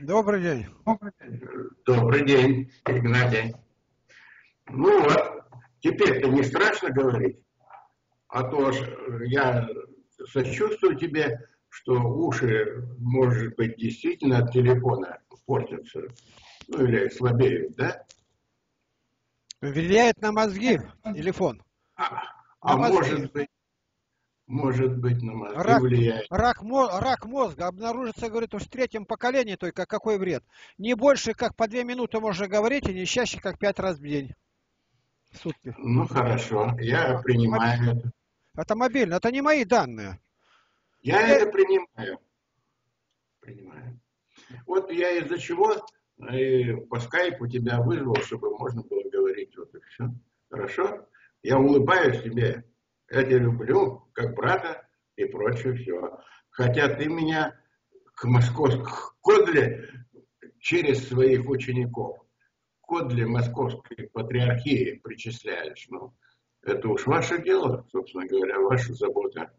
Добрый день. Добрый день, Игнатий. Ну вот, теперь-то не страшно говорить, а то ж я сочувствую тебе, что уши, может быть, действительно от телефона портятся, ну или слабеют, да? Влияет на мозги телефон. А, На а мозги. может быть, на мозги Рак, влияет. рак мозга обнаружится, говорит, уж в третьем поколении только. Какой вред? Не больше, как по 2 минуты можно говорить, и не чаще, как 5 раз в день. В сутки. Ну хорошо, я принимаю это. Это мобильно, это не мои данные. Я Я- это принимаю. Вот я из-за чего по скайпу тебя вызвал, чтобы можно было говорить. Вот и все. Хорошо? Я улыбаюсь тебе. Я тебя люблю, как брата и прочее все. Хотя ты меня к московской Кодле через своих учеников, Кодле московской патриархии причисляешь. Ну, это уж ваше дело, собственно говоря, ваша забота.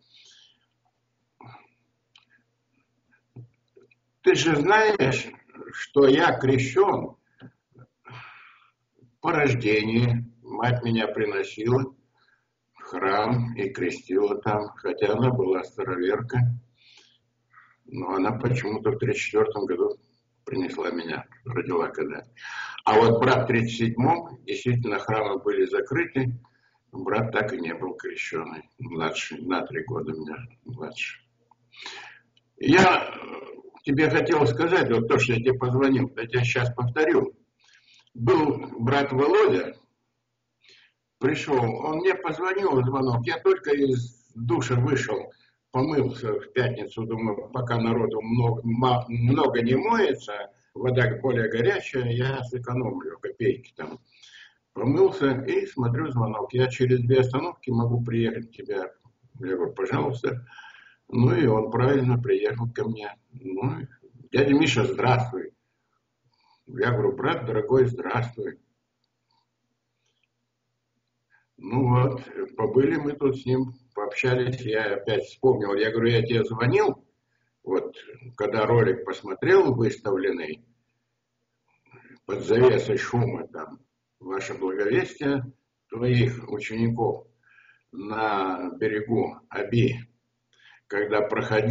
Ты же знаешь, что я крещен по рождении. Мать меня приносила в храм и крестила там, хотя она была староверка. Но она почему-то в 1934 году принесла меня, родила когда. А вот брат в 1937-м, действительно, храмы были закрыты. Брат так и не был крещеный. Младший, на 3 года меня младше. Я тебе хотел сказать, вот то, что я тебе позвонил, я тебе сейчас повторю. Был брат Володя, пришел, он мне позвонил, звонок, я только из душа вышел, помылся в пятницу, думаю, пока народу много не моется, вода более горячая, я сэкономлю копейки там. Помылся и смотрю звонок, я через 2 остановки могу приехать к тебе. Я говорю, пожалуйста. Ну и он правильно приехал ко мне. Ну, дядя Миша, здравствуй. Я говорю, брат дорогой, здравствуй. Ну вот, побыли мы тут с ним, пообщались, я опять вспомнил, я говорю, я тебе звонил, вот, когда ролик посмотрел выставленный, под завесой шума там, ваше благовестие твоих учеников на берегу Аби, когда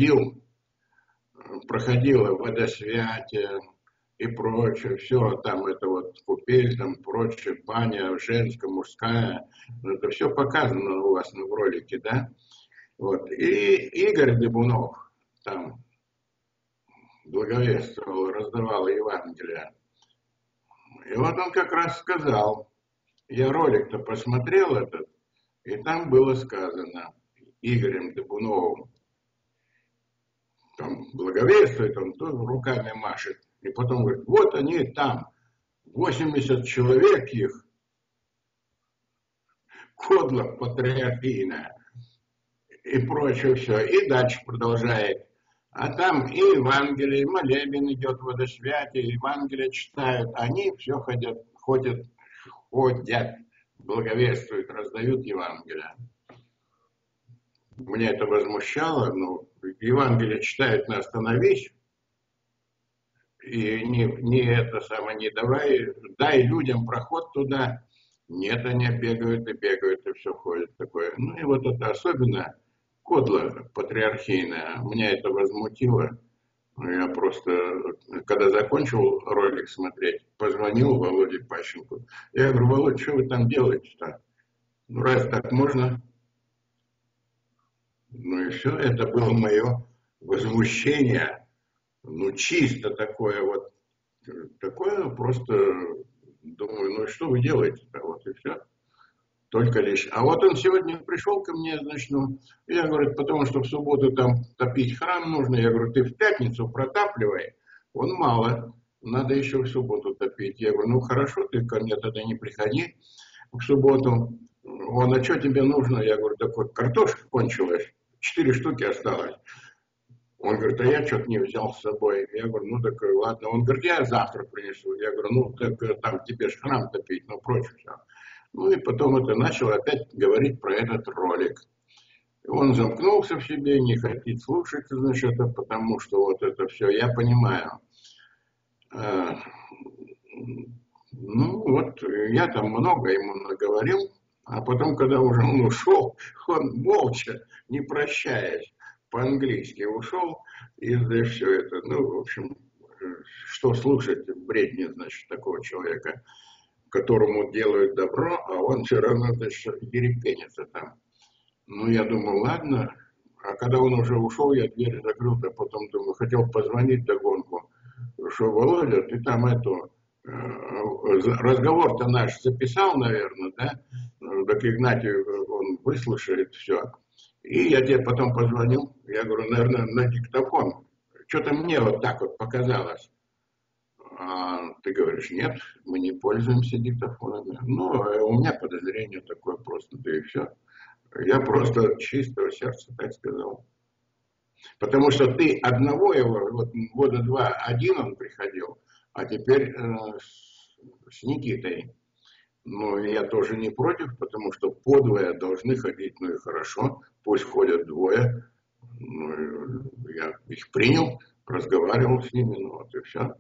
проходило водосвятие и прочее, все там это вот купель, там прочее, баня женская, мужская, это все показано у вас в ролике, да? Вот. И Игорь Дыбунов там благовествовал, раздавал Евангелие. И вот он как раз сказал, я ролик-то посмотрел этот, и там было сказано Игорем Дыбуновым, там благовествует, он тоже руками машет. И потом говорит, вот они там, 80 человек их, кодла патриархийная и прочее все. И дальше продолжает. А там и Евангелие, и молебен идет, водосвятие, Евангелие читают. Они все ходят, благовествуют, раздают Евангелие. Мне это возмущало, но Евангелие читают на остановись, и не это самое, не дай людям проход туда. Нет, они бегают, и все ходит такое. Ну и вот это особенно кодло патриархийное. Меня это возмутило. Я просто, когда закончил ролик смотреть, позвонил Володе Пащенко. Я говорю, Володя, что вы там делаете-то? Ну, раз так можно. Ну и все, это было мое возмущение. Ну, чисто такое вот, такое просто, думаю, ну что вы делаете-то, вот и все. Только лишь. А вот он сегодня пришел ко мне, значит, ну, я говорю, потому что в субботу там топить храм нужно. Я говорю, ты в пятницу протапливай, он мало, надо еще в субботу топить. Я говорю, ну хорошо, ты ко мне тогда не приходи в субботу. Он, а что тебе нужно? Я говорю, так вот, картошка кончилась, 4 штуки осталось. Он говорит, а я что-то не взял с собой. Я говорю, ну так ладно. Он говорит, я завтра принесу. Я говорю, ну так там тебе же храм топить, ну прочее все. Ну и потом это начал опять говорить про этот ролик. Он замкнулся в себе, не хотит слушать, значит, это потому что вот это все, я понимаю. Э, Ну, вот я там много ему наговорил, а потом, когда уже он ушел, он молча, не прощаясь, по-английски ушел, и да, все это, ну, в общем, что слушать бредни, значит, такого человека, которому делают добро, а он все равно, значит, ерепенится там. Ну, я думаю, ладно. А когда он уже ушел, я дверь закрыл, а потом думаю, хотел позвонить догонку, что, Володя, ты там эту, разговор-то наш записал, наверное, да? Так Игнатий, он выслушает все. И я тебе потом позвонил, я говорю, наверное, на диктофон. Что-то мне вот так вот показалось. А ты говоришь, нет, мы не пользуемся диктофонами. Ну, у меня подозрение такое просто, да и все. Я просто от чистого сердца так сказал. Потому что ты одного его, вот года два, один он приходил, а теперь с Никитой. Но я тоже не против, потому что подвое должны ходить, ну и хорошо, пусть ходят двое. Ну, я их принял, разговаривал с ними, ну вот и все.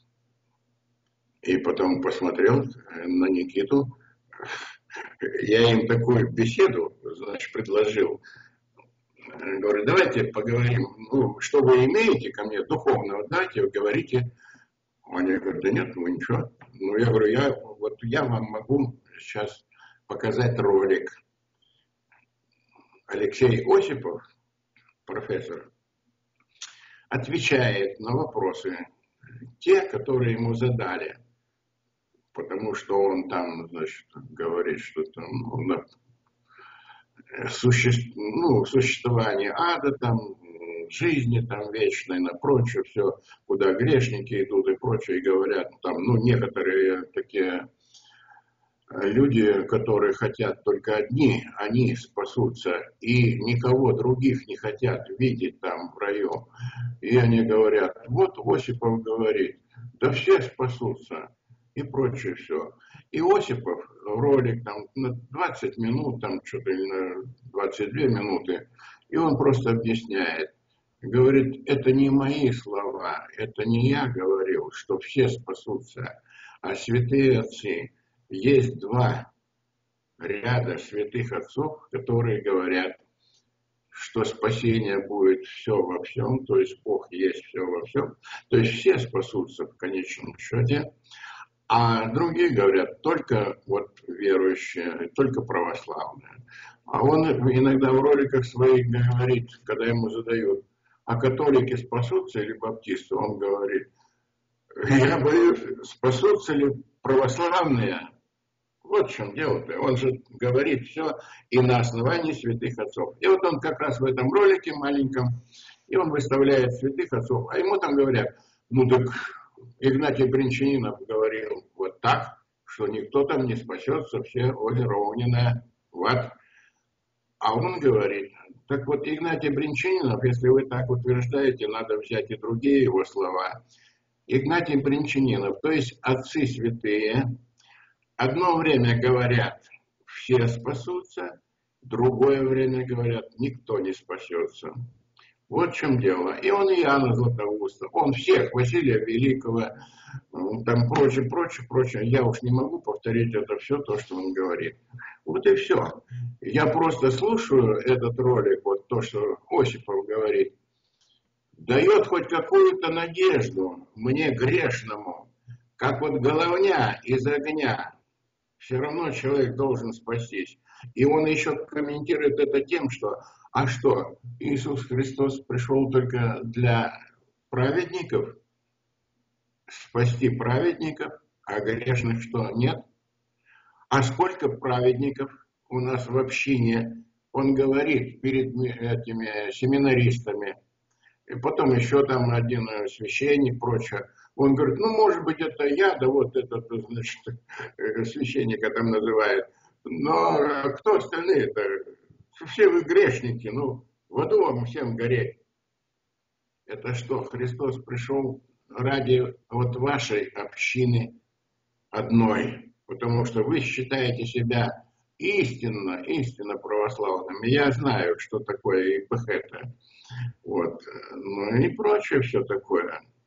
И потом посмотрел на Никиту. Я им такую беседу, значит, предложил. Говорю, давайте поговорим, ну, что вы имеете ко мне духовного, дайте, говорите. Они говорят, да нет, ну ничего. Ну, я говорю, я вам могу сейчас показать ролик. Алексей Осипов, профессор, отвечает на вопросы, те, которые ему задали. Потому что он там, значит, говорит, что там, ну, существование ада, там, жизни там вечной, на прочее, все, куда грешники идут и прочее, и говорят, там, ну, некоторые такие люди, которые хотят только одни, они спасутся, и никого других не хотят видеть там в раю. И они говорят, вот Осипов говорит, да все спасутся, и прочее все. И Осипов ролик там на 20 минут, там что-то или на 22 минуты, и он просто объясняет. Говорит, это не мои слова, это не я говорил, что все спасутся, а святые отцы. Есть два ряда святых отцов, которые говорят, что спасение будет все во всем, то есть Бог есть все во всем, то есть все спасутся в конечном счете, а другие говорят, только вот верующие, только православные. А он иногда в роликах своих говорит, когда ему задают, а католики спасутся или баптисты, он говорит, я боюсь, спасутся ли православные. Вот в чем дело-то. Он же говорит все и на основании святых отцов. И вот он как раз в этом ролике маленьком, и он выставляет святых отцов, а ему там говорят, ну так Игнатий Бринчанинов говорил вот так, что никто там не спасется, все Оля Ровнина в ад. А он говорит, так вот Игнатий Бринчанинов, если вы так утверждаете, надо взять и другие его слова. Игнатий Бринчанинов, то есть отцы святые, одно время говорят, все спасутся, другое время говорят, никто не спасется. Вот в чем дело. И он и Иоанна Златоуста, он всех, Василия Великого, там прочее, прочее, прочее. Я уж не могу повторить это все, то, что он говорит. Вот и все. Я просто слушаю этот ролик, вот то, что Осипов говорит, дает хоть какую-то надежду мне грешному, как вот головня из огня. Все равно человек должен спастись. И он еще комментирует это тем, что, а что, Иисус Христос пришел только для праведников, спасти праведников, а грешных что, нет? А сколько праведников у нас в общине, он говорит перед этими семинаристами, и потом еще там один священник, прочее. Он говорит, ну, может быть, это я, да вот этот, значит, священника там называет. Но кто остальные-то? Все вы грешники, ну, в аду вам всем гореть. Это что, Христос пришел ради вот вашей общины одной, потому что вы считаете себя истинно православными. Я знаю, что такое ИПХ-то. Вот. Ну и прочее все такое.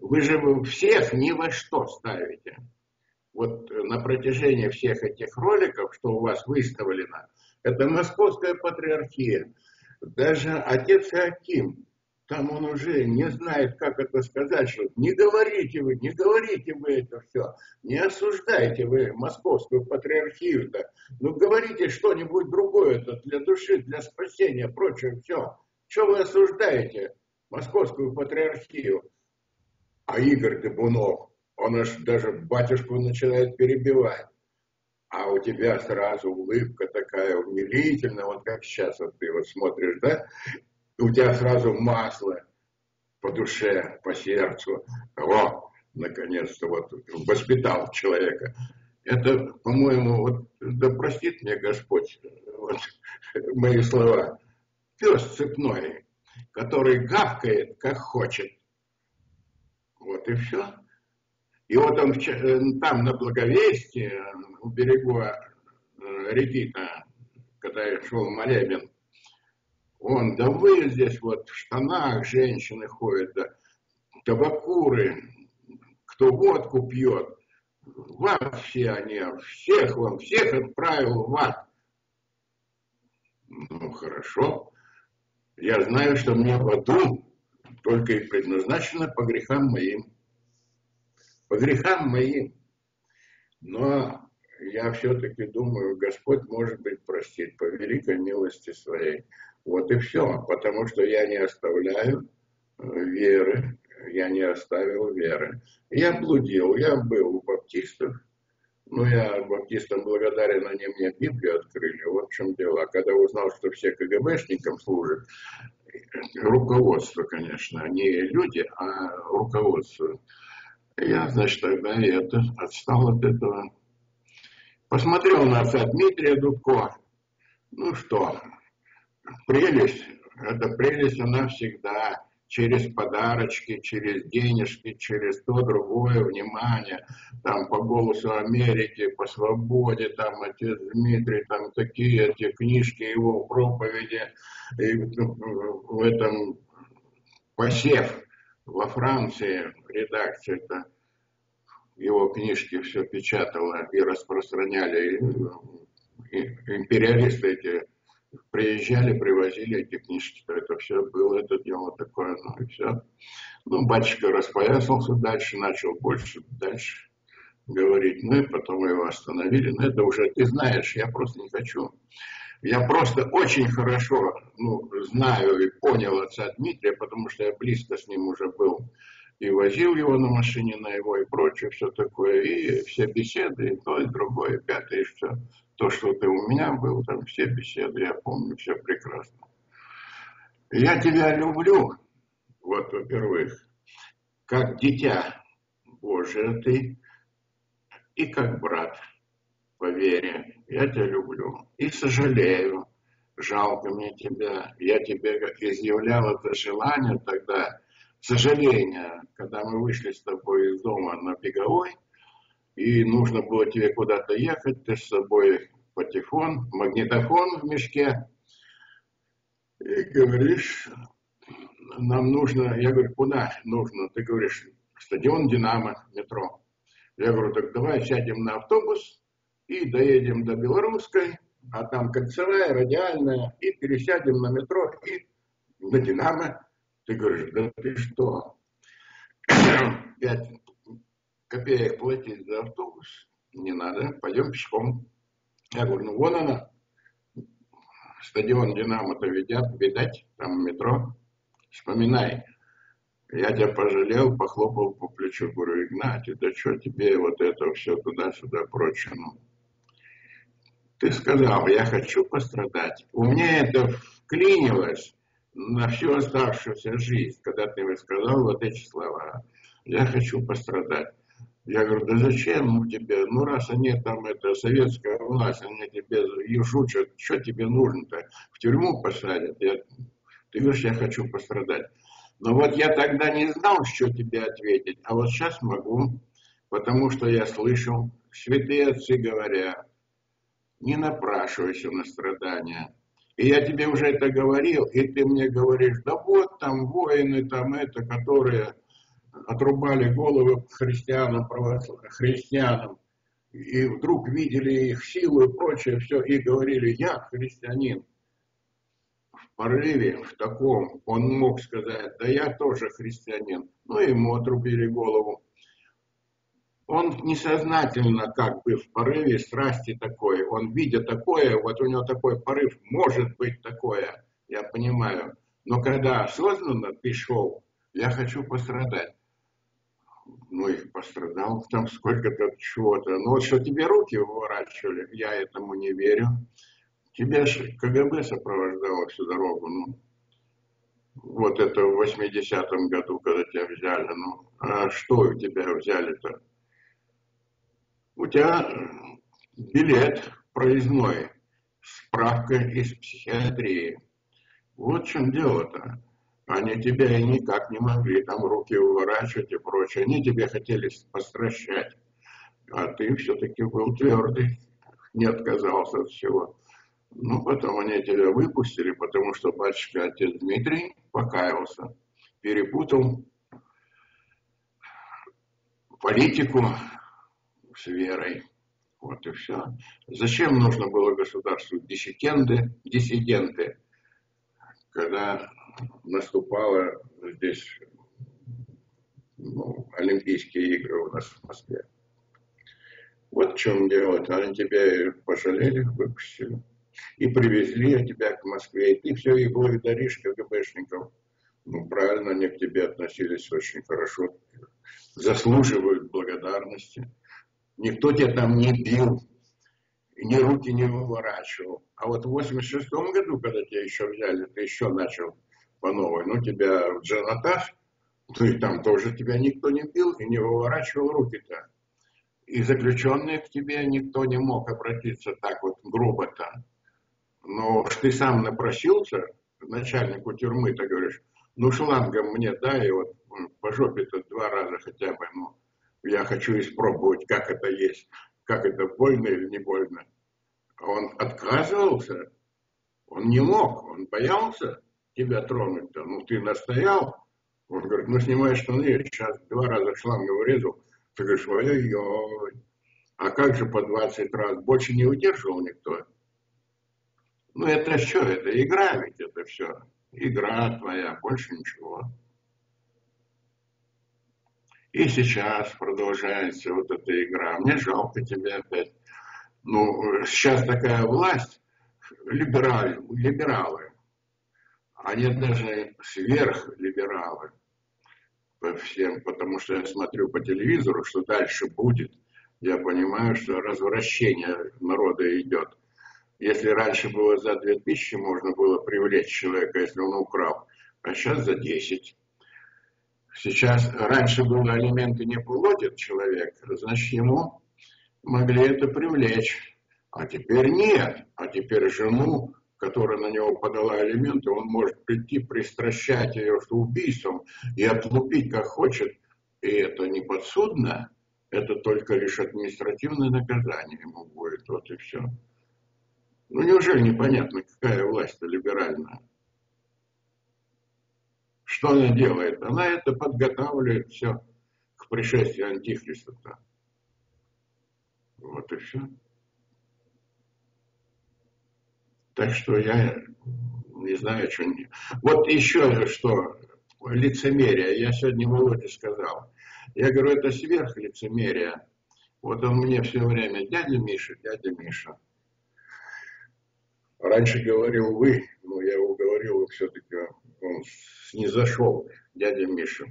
Вы же всех ни во что ставите. Вот на протяжении всех этих роликов, что у вас выставлено, это Московская Патриархия. Даже отец Иоаким, там он уже не знает, как это сказать, что не говорите вы это все, не осуждайте вы Московскую Патриархию-то, ну говорите что-нибудь другое-то для души, для спасения, прочее все. Что вы осуждаете Московскую Патриархию? А Игорь Дыбунов, он аж даже батюшку начинает перебивать. А у тебя сразу улыбка такая умилительная, вот как сейчас вот ты вот смотришь, да? У тебя сразу масло по душе, по сердцу. О, наконец-то вот воспитал человека. Это, по-моему, вот, да простит мне Господь вот, мои слова. Пес цепной, который гавкает, как хочет. Вот и все. И вот он там на Благовестии, у берегу реки-то, когда я шел в молебен, он, да вы здесь вот в штанах женщины ходят, да, табакуры, кто водку пьет, в ад все они, всех отправил в ад. Ну, хорошо. Я знаю, что мне в аду только и предназначено по грехам моим. По грехам моим. Но я все-таки думаю, Господь, может быть, простит по великой милости своей. Вот и все. Потому что я не оставляю веры. Я не оставил веры. Я блудил, я был у баптистов. Но я баптистам благодарен, они мне Библию открыли. Вот в чем дело. А когда узнал, что все КГБшникам служат, руководство, конечно, не люди, а руководство. Я, значит, тогда и отстал от этого. Посмотрел на отца Дмитрия Дудко. Ну что, прелесть, это прелесть она всегда. Через подарочки, через денежки, через то, другое, внимание. Там по «Голосу Америки», по «Свободе», там отец Дмитрий, там такие эти книжки, его проповеди. И в этом «Посев» во Франции редакция-то его книжки все печатала и распространяли. И империалисты эти приезжали, привозили эти книжки, то это все было, это дело такое, ну и все. Ну, батюшка распоясался дальше, начал дальше говорить, ну и потом его остановили. Но это уже, ты знаешь, я просто не хочу. Я просто очень хорошо знаю и понял отца Дмитрия, потому что я близко с ним уже был. И возил его на машине на его и прочее, все такое. И все беседы, и то, и другое, и пятое, и все. То, что ты у меня был, там все беседы, я помню, все прекрасно. Я тебя люблю, вот, во-первых, как дитя Божие ты, и как брат по вере. Я тебя люблю и сожалею. Жалко мне тебя. Я тебе изъявлял это желание тогда, сожаление, когда мы вышли с тобой из дома на Беговой, и нужно было тебе куда-то ехать, ты с собой патефон, магнитофон в мешке, и говоришь, нам нужно, я говорю, куда нужно? Ты говоришь, стадион «Динамо», метро. Я говорю, так давай сядем на автобус и доедем до Белорусской, а там кольцевая, радиальная, и пересядем на метро и на «Динамо». Ты говоришь, да ты что? 5 копеек платить за автобус? Не надо, пойдем пешком. Я говорю, ну вон она, стадион «Динамо»-то видать, там метро. Вспоминай. Я тебя пожалел, похлопал по плечу, говорю, Игнатий, да что тебе вот это все туда-сюда прочее. Ну, ты сказал, я хочу пострадать. У меня это вклинилось на всю оставшуюся жизнь, когда ты сказал вот эти слова. Я хочу пострадать. Я говорю, да зачем тебе? Ну, раз они там, это советская власть, они тебе юшучат, что тебе нужно-то? В тюрьму посадят? Ты говоришь, я хочу пострадать. Но вот я тогда не знал, что тебе ответить, а вот сейчас могу, потому что я слышал, святые отцы говорят, не напрашивайся на страдания. И я тебе уже это говорил, и ты мне говоришь, да вот там воины, там это, которые отрубали головы христианам, христианам, и вдруг видели их силу и прочее, все, и говорили, я христианин. В порыве, в таком, он мог сказать, да я тоже христианин. Ну, ему отрубили голову. Он несознательно, как бы в порыве страсти такой, он видя такое, вот у него такой порыв, может быть такое, я понимаю. Но когда осознанно ты шел, я хочу пострадать. Ну и пострадал там сколько-то чего-то. Ну вот что тебе руки выворачивали, я этому не верю. Тебя же КГБ сопровождало всю дорогу. Ну, вот это в 80-м году, когда тебя взяли. Ну, а что у тебя взяли-то? У тебя билет проездной, справка из психиатрии. Вот в чем дело-то. Они тебя и никак не могли там руки выворачивать и прочее. Они тебя хотели постращать. А ты все-таки был твердый, не отказался от всего. Ну, потом они тебя выпустили, потому что батюшка отец Дмитрий покаялся, перепутал политику с верой. Вот и все. Зачем нужно было государству диссиденты, когда наступало здесь Олимпийские игры у нас в Москве? Вот в чем дело. Они тебя пожалели, выпустили. И привезли тебя к Москве. И ты все и благодаришь КГБшников. Ну, правильно, они к тебе относились очень хорошо. Заслуживают благодарности. Никто тебя там не бил, ни руки не выворачивал. А вот в 86-м году, когда тебя еще взяли, ты еще начал по новой. Ну, тебя в Джанатаж, ну и там тоже тебя никто не бил и не выворачивал руки-то. И заключенные к тебе никто не мог обратиться так вот грубо-то. Но ты сам напросился начальнику тюрьмы, ты говоришь, ну шлангом мне дай, и вот по жопе-то 2 раза хотя бы, ну, я хочу испробовать, как это есть, как это больно или не больно. Он отказывался, он не мог, он боялся тебя тронуть-то, ну ты настоял. Он говорит, ну снимай штаны, я сейчас 2 раза шлангом врезал. Ты говоришь, ой-ой-ой, а как же по 20 раз? Больше не удерживал никто. Ну это что, это игра ведь это все. Игра твоя, больше ничего. И сейчас продолжается вот эта игра. Мне жалко тебя опять. Ну, сейчас такая власть, либералы, они даже сверхлибералы по всем, потому что я смотрю по телевизору, что дальше будет. Я понимаю, что развращение народа идет. Если раньше было за 2000 можно было привлечь человека, если он украл, а сейчас за 10. Сейчас, раньше было алименты не платит человек, значит ему могли это привлечь. А теперь нет. А теперь жену, которая на него подала алименты, он может прийти, пристращать ее убийством и отлупить как хочет. И это не подсудно, это только лишь административное наказание ему будет. Вот и все. Ну неужели непонятно, какая власть-то либеральная? Что она делает? Она это подготавливает все к пришествию Антихриста-то. Вот и все. Так что я не знаю, что... Вот еще что, лицемерие. Я сегодня Володе сказал. Я говорю, это сверхлицемерие. Вот он мне все время, дядя Миша, дядя Миша. Раньше говорил вы, но я его говорил, все-таки он снизошел, дядя Миша.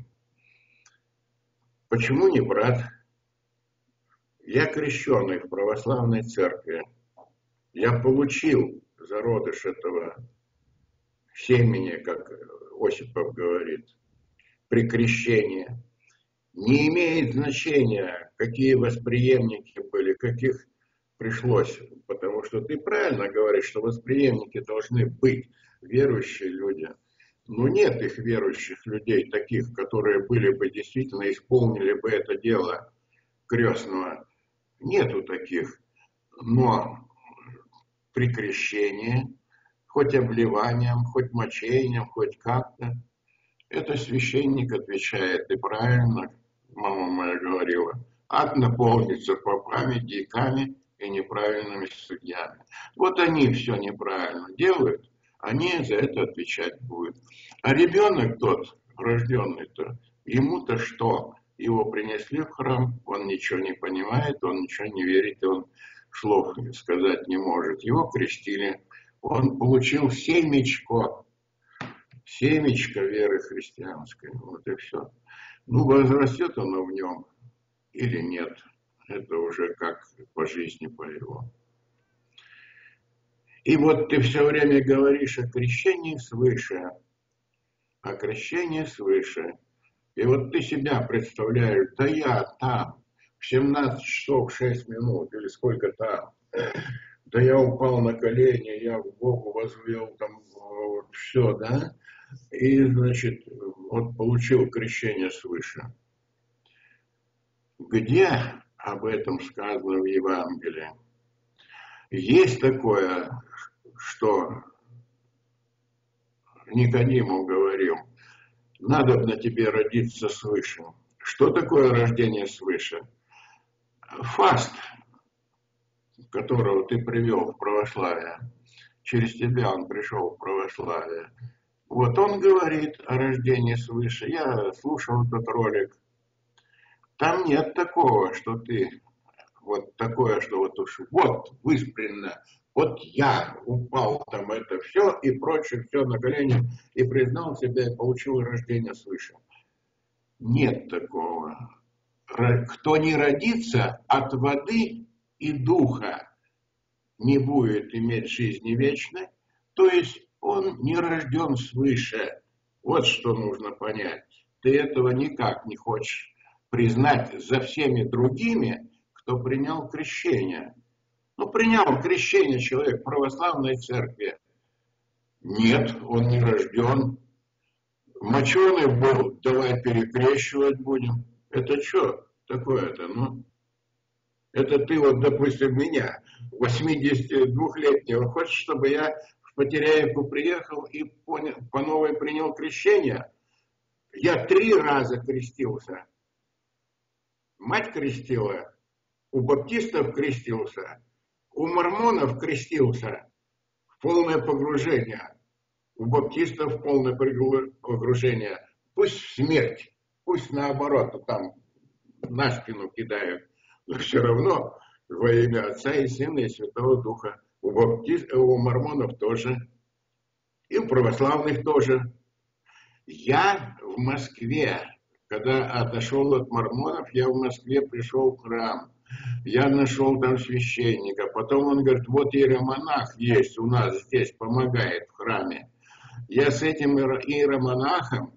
Почему не брат? Я крещеный в православной церкви. Я получил зародыш этого семени, как Осипов говорит, при крещении. Не имеет значения, какие восприемники были, каких пришлось. Потому что ты правильно говоришь, что восприемники должны быть верующие люди. Но нет их верующих людей, таких, которые были бы действительно исполнили бы это дело крестного. Нету таких. Но при крещении, хоть обливанием, хоть мочением, хоть как-то, Это священник отвечает, и правильно, мама моя говорила, ад наполнится попами, дьяками и неправильными судьями. Вот они все неправильно делают, они за это отвечать будут. А ребенок тот, рожденный-то, ему-то что? Его принесли в храм, он ничего не понимает, он ничего не верит, он слов сказать не может. Его крестили, он получил семечко веры христианской, вот и все. Ну, возрастет оно в нем или нет, это уже как по жизни по его. И вот ты все время говоришь о крещении свыше, о крещении свыше. И вот ты себя представляешь, да я там, в 17 часов 6 минут, или сколько там, да я упал на колени, я к Богу возвел, там, вот, все, да, и, значит, вот получил крещение свыше. Где об этом сказано в Евангелии? Есть такое, что Никодиму говорил, надо на тебе родиться свыше. Что такое рождение свыше? Фаст, которого ты привел в православие, через тебя он пришел в православие. Вот он говорит о рождении свыше. Я слушал этот ролик. Там нет такого, что ты вот такое, что вот уж вот выспренно, вот я упал там это все и прочее, все на колени и признал себя и получил рождение свыше. Нет такого. Кто не родится от воды и духа, не будет иметь жизни вечной, то есть он не рожден свыше. Вот что нужно понять. Ты этого никак не хочешь признать за всеми другими, кто принял крещение. Ну, принял крещение человек в православной церкви. Нет, он не рожден. Моченый был, давай перекрещивать будем. Это что такое-то? Ну, это ты вот, допустим, меня, 82-летнего, хочешь, чтобы я в Потеряевку приехал и по новой принял крещение? Я 3 раза крестился. Мать крестила, у баптистов крестился, у мормонов крестился. В полное погружение. У баптистов полное погружение. Пусть в смерть, пусть наоборот, там на спину кидают. Но все равно во имя Отца и Сына и Святого Духа. У мормонов тоже. И у православных тоже. Я в Москве, когда отошел от мормонов, я в Москве пришел в храм. Я нашел там священника. Потом он говорит, вот иеромонах есть у нас здесь, помогает в храме. Я с этим иеромонахом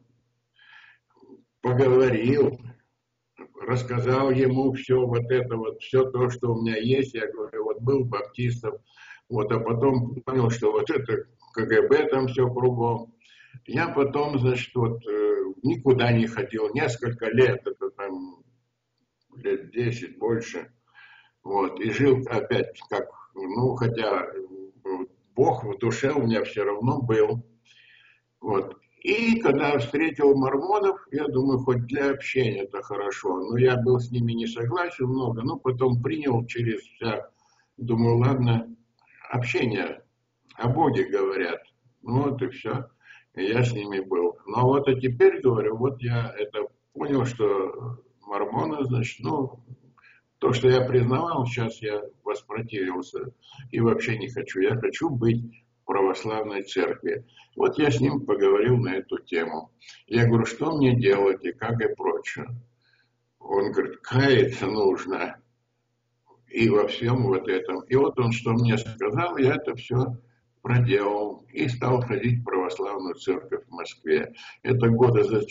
поговорил, рассказал ему все вот это вот, все то, что у меня есть. Я говорю, вот был баптистов, вот, а потом понял, что вот это КГБ там все кругом. Я потом, значит, вот никуда не ходил, несколько лет, это там лет 10 больше, вот, и жил опять как, ну, хотя Бог в душе у меня все равно был, вот. И когда встретил мормонов, я думаю, хоть для общения это хорошо. Но я был с ними не согласен много, но потом принял через вся. Думаю, ладно, общение о Боге говорят. Ну вот и все. И я с ними был. Ну вот а теперь, говорю, вот я это понял, что мормоны, значит, ну, то, что я признавал, сейчас я воспротивился и вообще не хочу. Я хочу быть в православной церкви. Вот я с ним поговорил на эту тему. Я говорю, что мне делать и как и прочее. Он говорит, каяться нужно и во всем вот этом. И вот он что мне сказал, я это все проделал и стал ходить в православную церковь в Москве. Это года за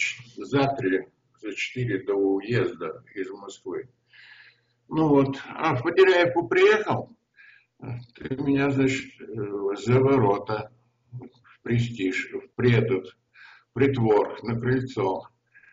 4 до уезда из Москвы. Ну вот, а в Потеряевку приехал, ты меня, значит, за ворота, в престиж, в притвор, на крыльцо,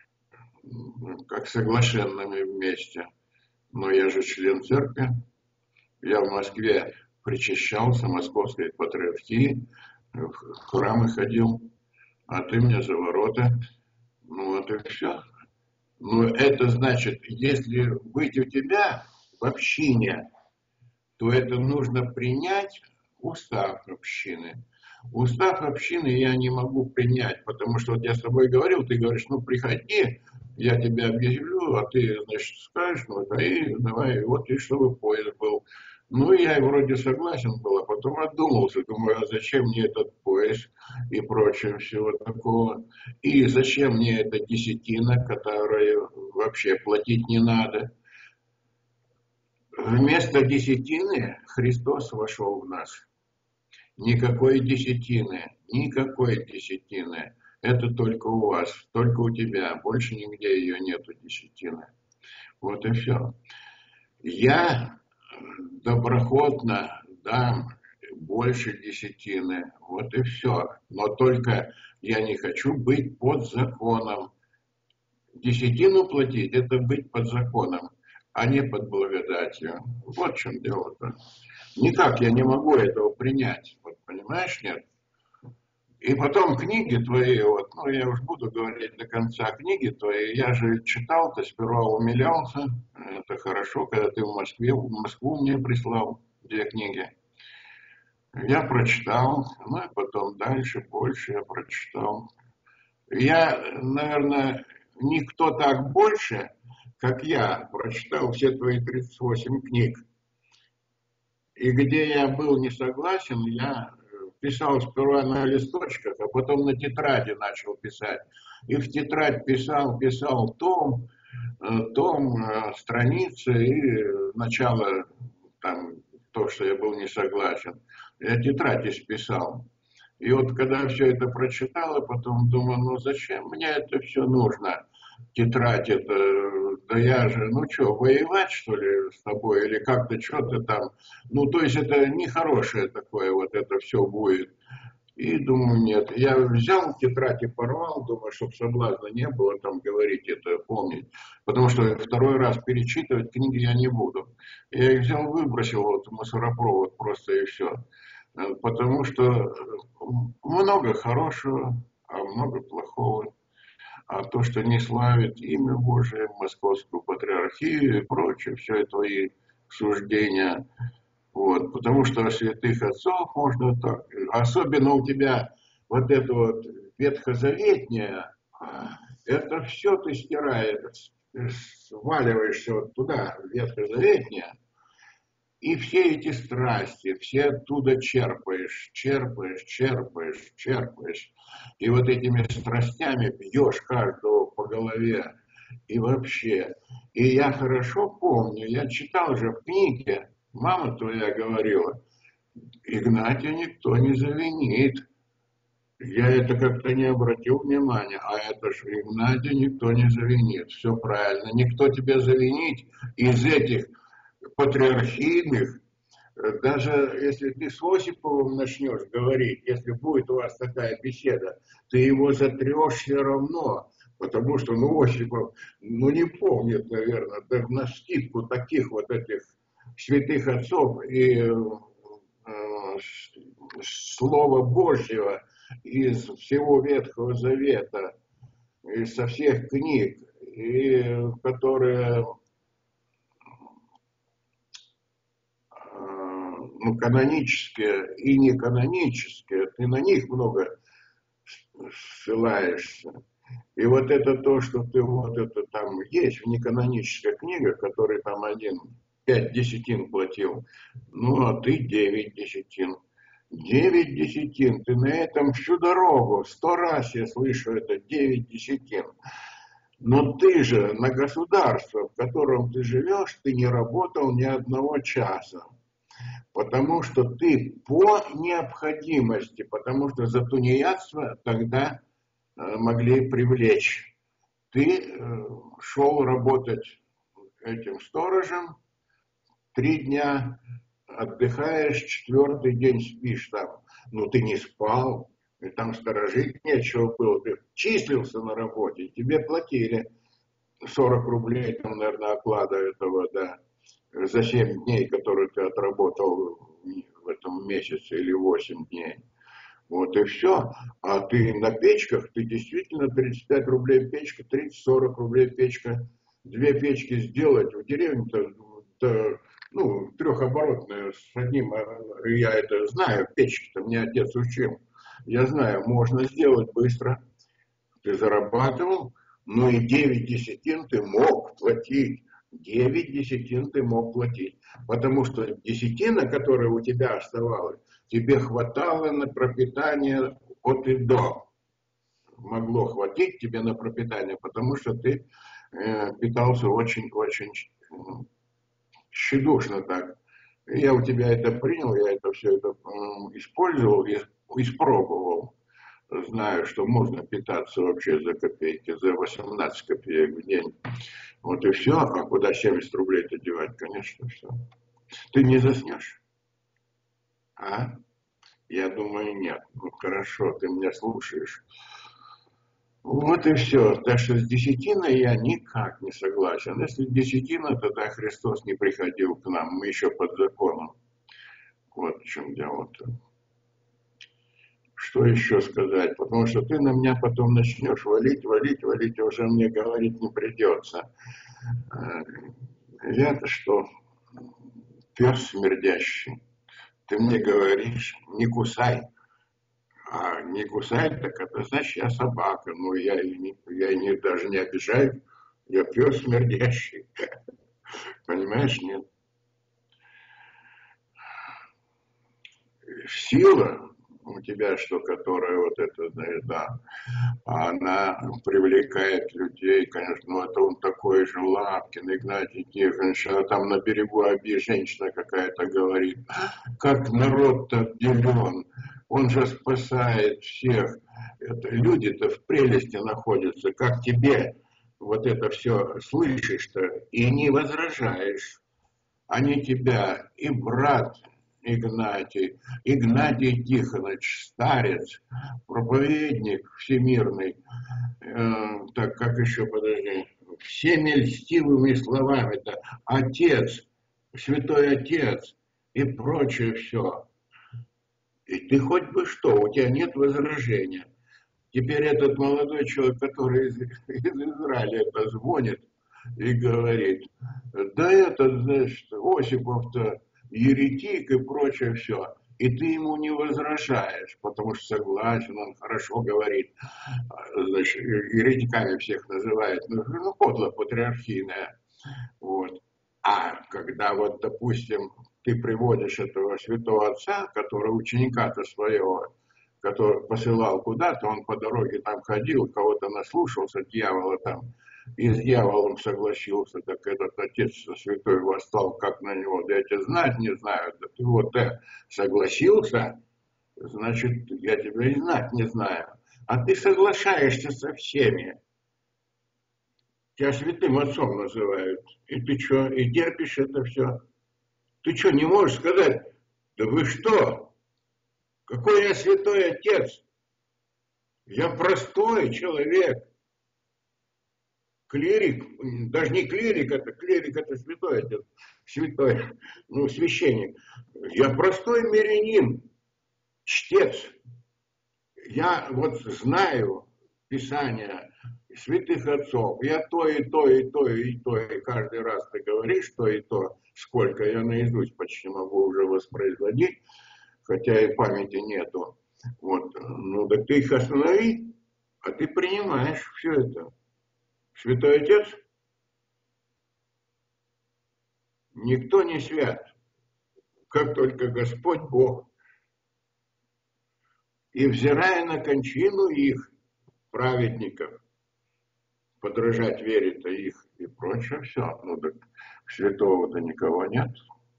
как соглашенными вместе. Но я же член церкви, я в Москве причащался, московской патриархии, в храмы ходил, а ты мне за ворота. Ну вот и все. Ну это значит, если быть у тебя в общине, то это нужно принять устав общины. Устав общины я не могу принять, потому что вот я с тобой говорил, ты говоришь, ну приходи, я тебя объявлю, а ты, значит, скажешь, ну да и давай, вот и чтобы поезд был. Ну, я и вроде согласен был, а потом отдумался, думаю, а зачем мне этот поезд и прочее всего такого. И зачем мне эта десятина, которую вообще платить не надо. Вместо десятины Христос вошел в нас. Никакой десятины, никакой десятины. Это только у вас, только у тебя. Больше нигде ее нету, десятины. Вот и все. Я доброходно дам больше десятины. Вот и все. Но только я не хочу быть под законом. Десятину платить – это быть под законом, а не под благодатью. Вот в чем дело-то. Никак я не могу этого принять. Вот понимаешь, нет? И потом книги твои, вот, ну я уж буду говорить до конца, книги твои, я же читал-то, сперва умилялся, это хорошо, когда ты в Москву мне прислал 2 книги. Я прочитал, ну и потом дальше, больше я прочитал. Я, наверное, никто так больше, как я, прочитал все твои 38 книг. И где я был не согласен, я писал сперва на листочках, а потом на тетради начал писать. И в тетрадь писал страницы и начало, там, то, что я был не согласен. Я тетрадь исписал. И вот когда все это прочитал, и потом думаю, ну зачем мне это все нужно? Тетрадь это, да я же, ну что, воевать что ли с тобой или как-то что-то там. Ну то есть это нехорошее такое, вот это все будет. И думаю, нет. Я взял тетрадь и порвал, думаю, чтобы соблазна не было там говорить это, помнить. Потому что второй раз перечитывать книги я не буду. Я их взял, выбросил вот в мусоропровод просто и все. Потому что много хорошего, а много плохого. А то, что не славит имя Божие, Московскую патриархию и прочее, все это твои суждения. Вот, потому что святых отцов можно так. Особенно у тебя вот это вот ветхозаветнее, это все ты стираешь, сваливаешься вот туда, в ветхозаветнее, и все эти страсти, все оттуда черпаешь. И вот этими страстями бьешь каждого по голове. И вообще. И я хорошо помню, я читал же в книге, мама твоя говорила, Игнатия никто не завинит. Я это как-то не обратил внимания, а это же Игнатия никто не завинит. Все правильно. Никто тебя завинить из этих патриархийных, даже если ты с Осиповым начнешь говорить, если будет у вас такая беседа, ты его затрешь все равно, потому что, ну, Осипов, ну, не помнит, наверное, даже на скидку таких вот этих святых отцов и Слова Божьего из всего Ветхого Завета, из со всех книг, и которые ну, канонические и неканонические, ты на них много ссылаешься. И вот это то, что ты вот это там есть в неканонических книгах, которые там 5 десятин платил, ну а ты 9 десятин. 9 десятин, ты на этом всю дорогу, 100 раз я слышу это, 9 десятин. Но ты же на государство, в котором ты живешь, ты не работал ни одного часа. Потому что ты по необходимости, потому что за тунеядство тогда могли привлечь. Ты шел работать этим сторожем, 3 дня отдыхаешь, 4-й день спишь там. Ну ты не спал, и там сторожить нечего было. Ты числился на работе, тебе платили 40 рублей, там, наверное, оклада этого, да, за 7 дней, которые ты отработал в этом месяце или 8 дней. Вот и все. А ты на печках, ты действительно 35 рублей печка, 30-40 рублей печка. Две печки сделать в деревне-то, ну, трехоборотная с одним, я это знаю, печки-то мне отец учил. Я знаю, можно сделать быстро. Ты зарабатывал, но и 9 десятин ты мог платить. 9 десятин ты мог платить. Потому что десятина, которая у тебя оставалась, тебе хватало на пропитание от и до. Могло хватить тебе на пропитание, потому что ты питался очень-очень тщедушно так. Я у тебя это принял, я это все это использовал, испробовал. Знаю, что можно питаться вообще за копейки, за 18 копеек в день. Вот и все. А куда 70 рублей-то девать? Конечно, все. Ты не заснешь. А? Я думаю, нет. Ну, хорошо, ты меня слушаешь. Вот и все. Так что с десятиной я никак не согласен. Если десятина, тогда Христос не приходил к нам. Мы еще под законом. Вот в чем дело-то. Что еще сказать? Потому что ты на меня потом начнешь валить, и уже мне говорить не придется. Я-то что, пес смердящий. Ты мне говоришь, не кусай. А не кусай, так это значит, я собака. Ну, даже не обижаю. Я пес смердящий. Понимаешь, нет? Сила у тебя, что которая вот это, да, она привлекает людей, конечно, ну это он такой же Лапкин, Игнатий Тихонович, а там на берегу Оби женщина какая-то говорит, как народ-то отделен, он же спасает всех, это, люди-то в прелести находятся, как тебе вот это все слышишь-то и не возражаешь. Они тебя и брат Игнатий Тихонович, старец, проповедник всемирный, так как еще, подожди, всеми льстивыми словами-то, отец, святой отец и прочее все. И ты хоть бы что, у тебя нет возражения. Теперь этот молодой человек, который из Израиля это звонит и говорит, да этот, значит, Осипов-то еретик и прочее все. И ты ему не возражаешь, потому что согласен, он хорошо говорит. Значит, еретиками всех называют, ну подло патриархийная. Вот. А когда вот, допустим, ты приводишь этого святого отца, который ученика-то своего, который посылал куда-то, он по дороге там ходил, кого-то наслушался, дьявола там, и с дьяволом согласился, так этот отец святой восстал, как на него, да я тебя знать не знаю, да ты вот согласился, значит, я тебя и знать не знаю. А ты соглашаешься со всеми. Тебя святым отцом называют. И ты что, и терпишь это все? Ты что, не можешь сказать, да вы что? Какой я святой отец? Я простой человек. Клирик, даже не клирик это святой отец, святой, ну, священник. Я простой мирянин, чтец. Я вот знаю Писание святых отцов. Я то, и то, и то, и то. И каждый раз ты говоришь то и то, сколько я наизусть почти могу уже воспроизводить, хотя и памяти нету. Вот. Ну, так ты их останови, а ты принимаешь все это. Святой Отец, никто не свят, как только Господь Бог. И взирая на кончину их, праведников, подражать вере-то их и прочее все. Ну так святого-то никого нет.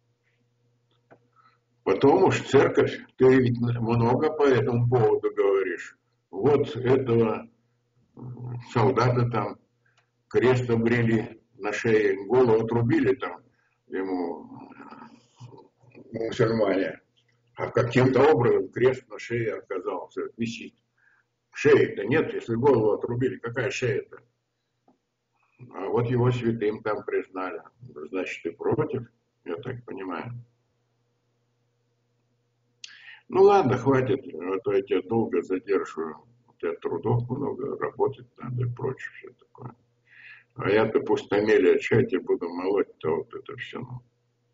Потом уж церковь, ты ведь много по этому поводу говоришь. Вот этого солдата там крест обрели на шее, голову отрубили там ему мусульмане. А каким-то образом крест на шее оказался, висит. Шеи-то нет, если голову отрубили, какая шея-то? А вот его святым там признали. Значит, ты против, я так понимаю. Ну ладно, хватит, а то я тебя долго задерживаю. У тебя трудов много, работать надо и прочее, все такое. А я-то пустомелие, что я тебе буду молоть-то вот это все. Ну.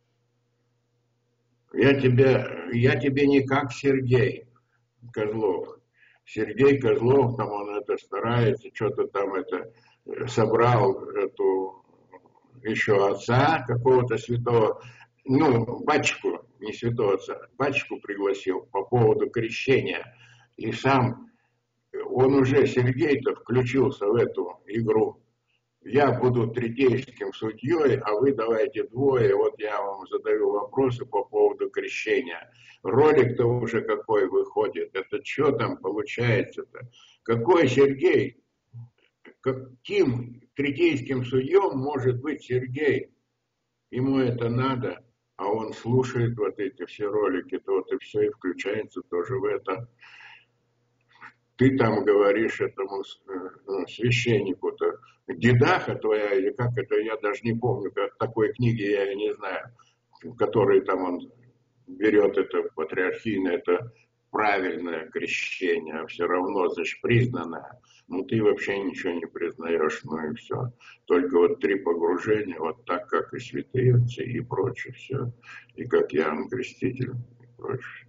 Я тебе не как Сергей Козлов. Сергей Козлов, там он это старается, что-то там это собрал эту еще отца какого-то святого, ну, батюшку, не святого отца, батюшку пригласил по поводу крещения. И сам он уже, Сергей-то, включился в эту игру. Я буду третейским судьей, а вы давайте двое. Вот я вам задаю вопросы по поводу крещения. Ролик-то уже какой выходит. Это что там получается-то? Какой Сергей? Каким третейским судьем может быть Сергей? Ему это надо, а он слушает вот эти все ролики, то вот и все, и включается тоже в это. Ты там говоришь этому священнику-то, дедаха твоя, или как это, я даже не помню, как такой книги я и не знаю, в которой там он берет это патриархийное, это правильное крещение, а все равно, значит, признанное. Ну, ты вообще ничего не признаешь, ну и все. Только вот 3 погружения, вот так, как и святые отцы, и прочее все. И как Иоанн Креститель, и прочее.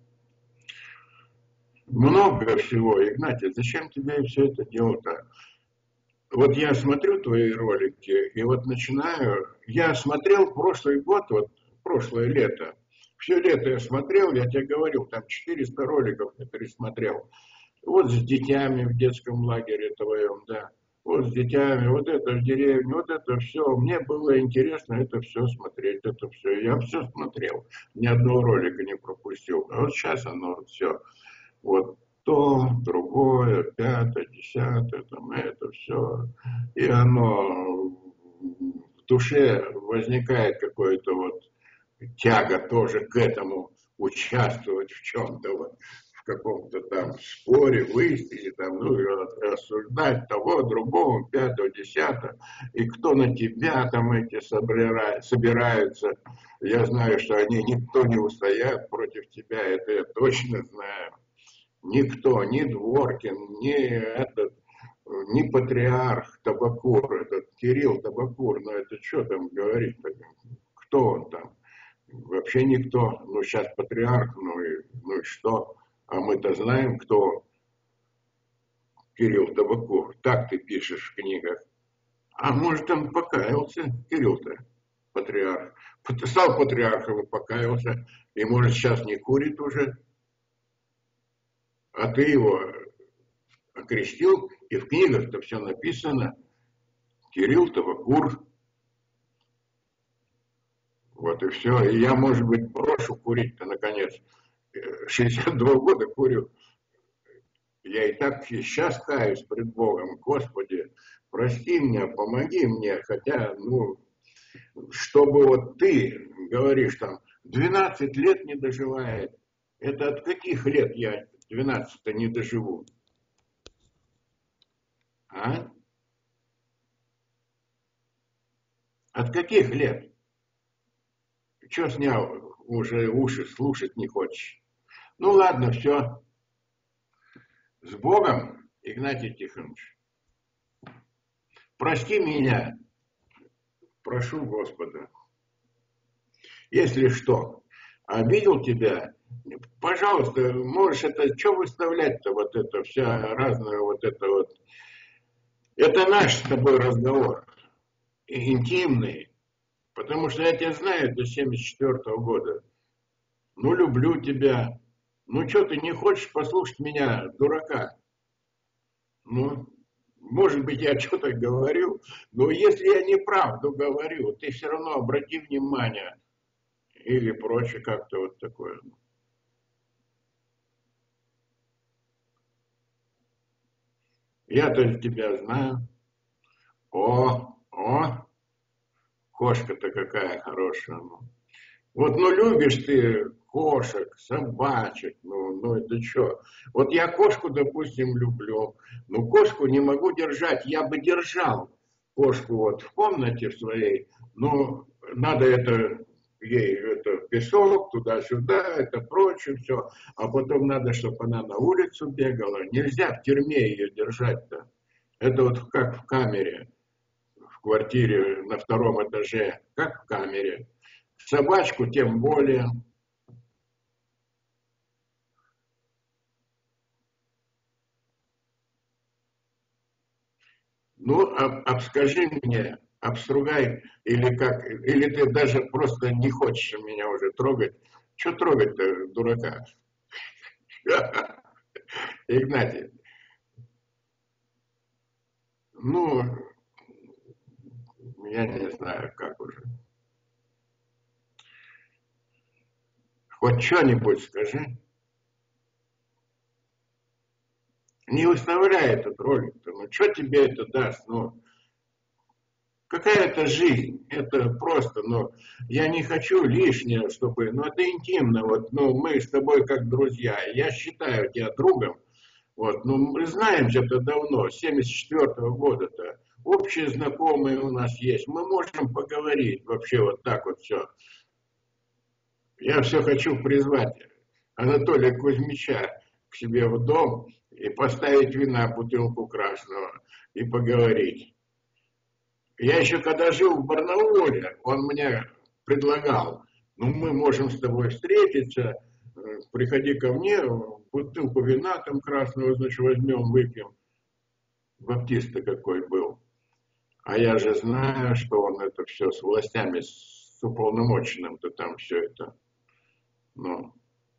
Много всего, Игнатий, зачем тебе все это дело-то? Вот я смотрю твои ролики, и вот начинаю, я смотрел прошлый год, вот прошлое лето, все лето я смотрел, я тебе говорил, там 400 роликов я пересмотрел. Вот с детьми в детском лагере твоем, да, вот с детьми, вот это в деревне, вот это все. Мне было интересно это все смотреть, это все. Я все смотрел, ни одного ролика не пропустил. А вот сейчас оно все. Вот то, другое, 5-е, 10-е, там это все. И оно в душе возникает какое-то вот тяга тоже к этому участвовать в чем-то, вот, в каком-то там споре, выяснили, там, ну, рассуждать того, другого, 5-го, 10-го, и кто на тебя там эти собираются. Я знаю, что они никто не устоят против тебя, это я точно знаю. Никто, ни Дворкин, ни патриарх Табакур, этот Кирилл Табакур, ну это что там говорить, кто он там? Вообще никто. Ну сейчас патриарх, ну и что? А мы-то знаем, кто Кирилл Табакур. Так ты пишешь в книгах. А может он покаялся, Кирилл-то, патриарх. Стал патриархом и покаялся. И может сейчас не курит уже. А ты его окрестил, и в книгах-то все написано. Кирилл Табакур. Вот и все. И я, может быть, брошу курить-то, наконец. 62 года курю. Я и так и сейчас каюсь пред Богом. Господи, прости меня, помоги мне. Хотя, ну, чтобы вот ты говоришь там, 12 лет не доживает. Это от каких лет я 12-то не доживу? А? От каких лет? Че снял? Уже уши слушать не хочешь. Ну ладно, все. С Богом, Игнатий Тихонович. Прости меня. Прошу Господа. Если что, обидел тебя, пожалуйста, можешь это, что выставлять-то, вот это, вся разная вот это вот. Это наш с тобой разговор. Интимный. Потому что я тебя знаю до 74-го года. Ну, люблю тебя. Ну, что ты не хочешь послушать меня, дурака? Ну, может быть, я что-то говорю, но если я неправду говорю, ты все равно обрати внимание. Или прочее, как-то вот такое. Я-то тебя знаю. О, кошка-то какая хорошая. Вот, ну, любишь ты кошек, собачек, ну это что? Вот я кошку, допустим, люблю, но кошку не могу держать. Я бы держал кошку вот в комнате своей, но надо это ей это песок, туда-сюда, это прочее, все. А потом надо, чтобы она на улицу бегала. Нельзя в тюрьме ее держать-то. Это вот как в камере, в квартире на втором этаже, как в камере. Собачку тем более. Ну, обскажи мне, обстругай, или как, или ты даже просто не хочешь меня уже трогать. Что трогать-то, дурака? Игнатий, ну, я не знаю, как уже. Хоть что-нибудь скажи. Не выставляй этот ролик-то. Ну, что тебе это даст? Ну, какая это жизнь? Это просто, ну, я не хочу лишнее, чтобы, ну, это интимно, вот, ну, мы с тобой как друзья, я считаю тебя другом, вот, ну, мы знаемся-то давно, с 74-го года-то, общие знакомые у нас есть, мы можем поговорить вообще вот так вот все. Я все хочу призвать Анатолия Кузьмича к себе в дом и поставить вина, бутылку красного и поговорить. Я еще когда жил в Барнауле, он мне предлагал, ну мы можем с тобой встретиться, приходи ко мне, бутылку вина там красного, значит, возьмем, выпьем. Баптиста какой был. А я же знаю, что он это все с властями, с уполномоченным-то там все это. Ну,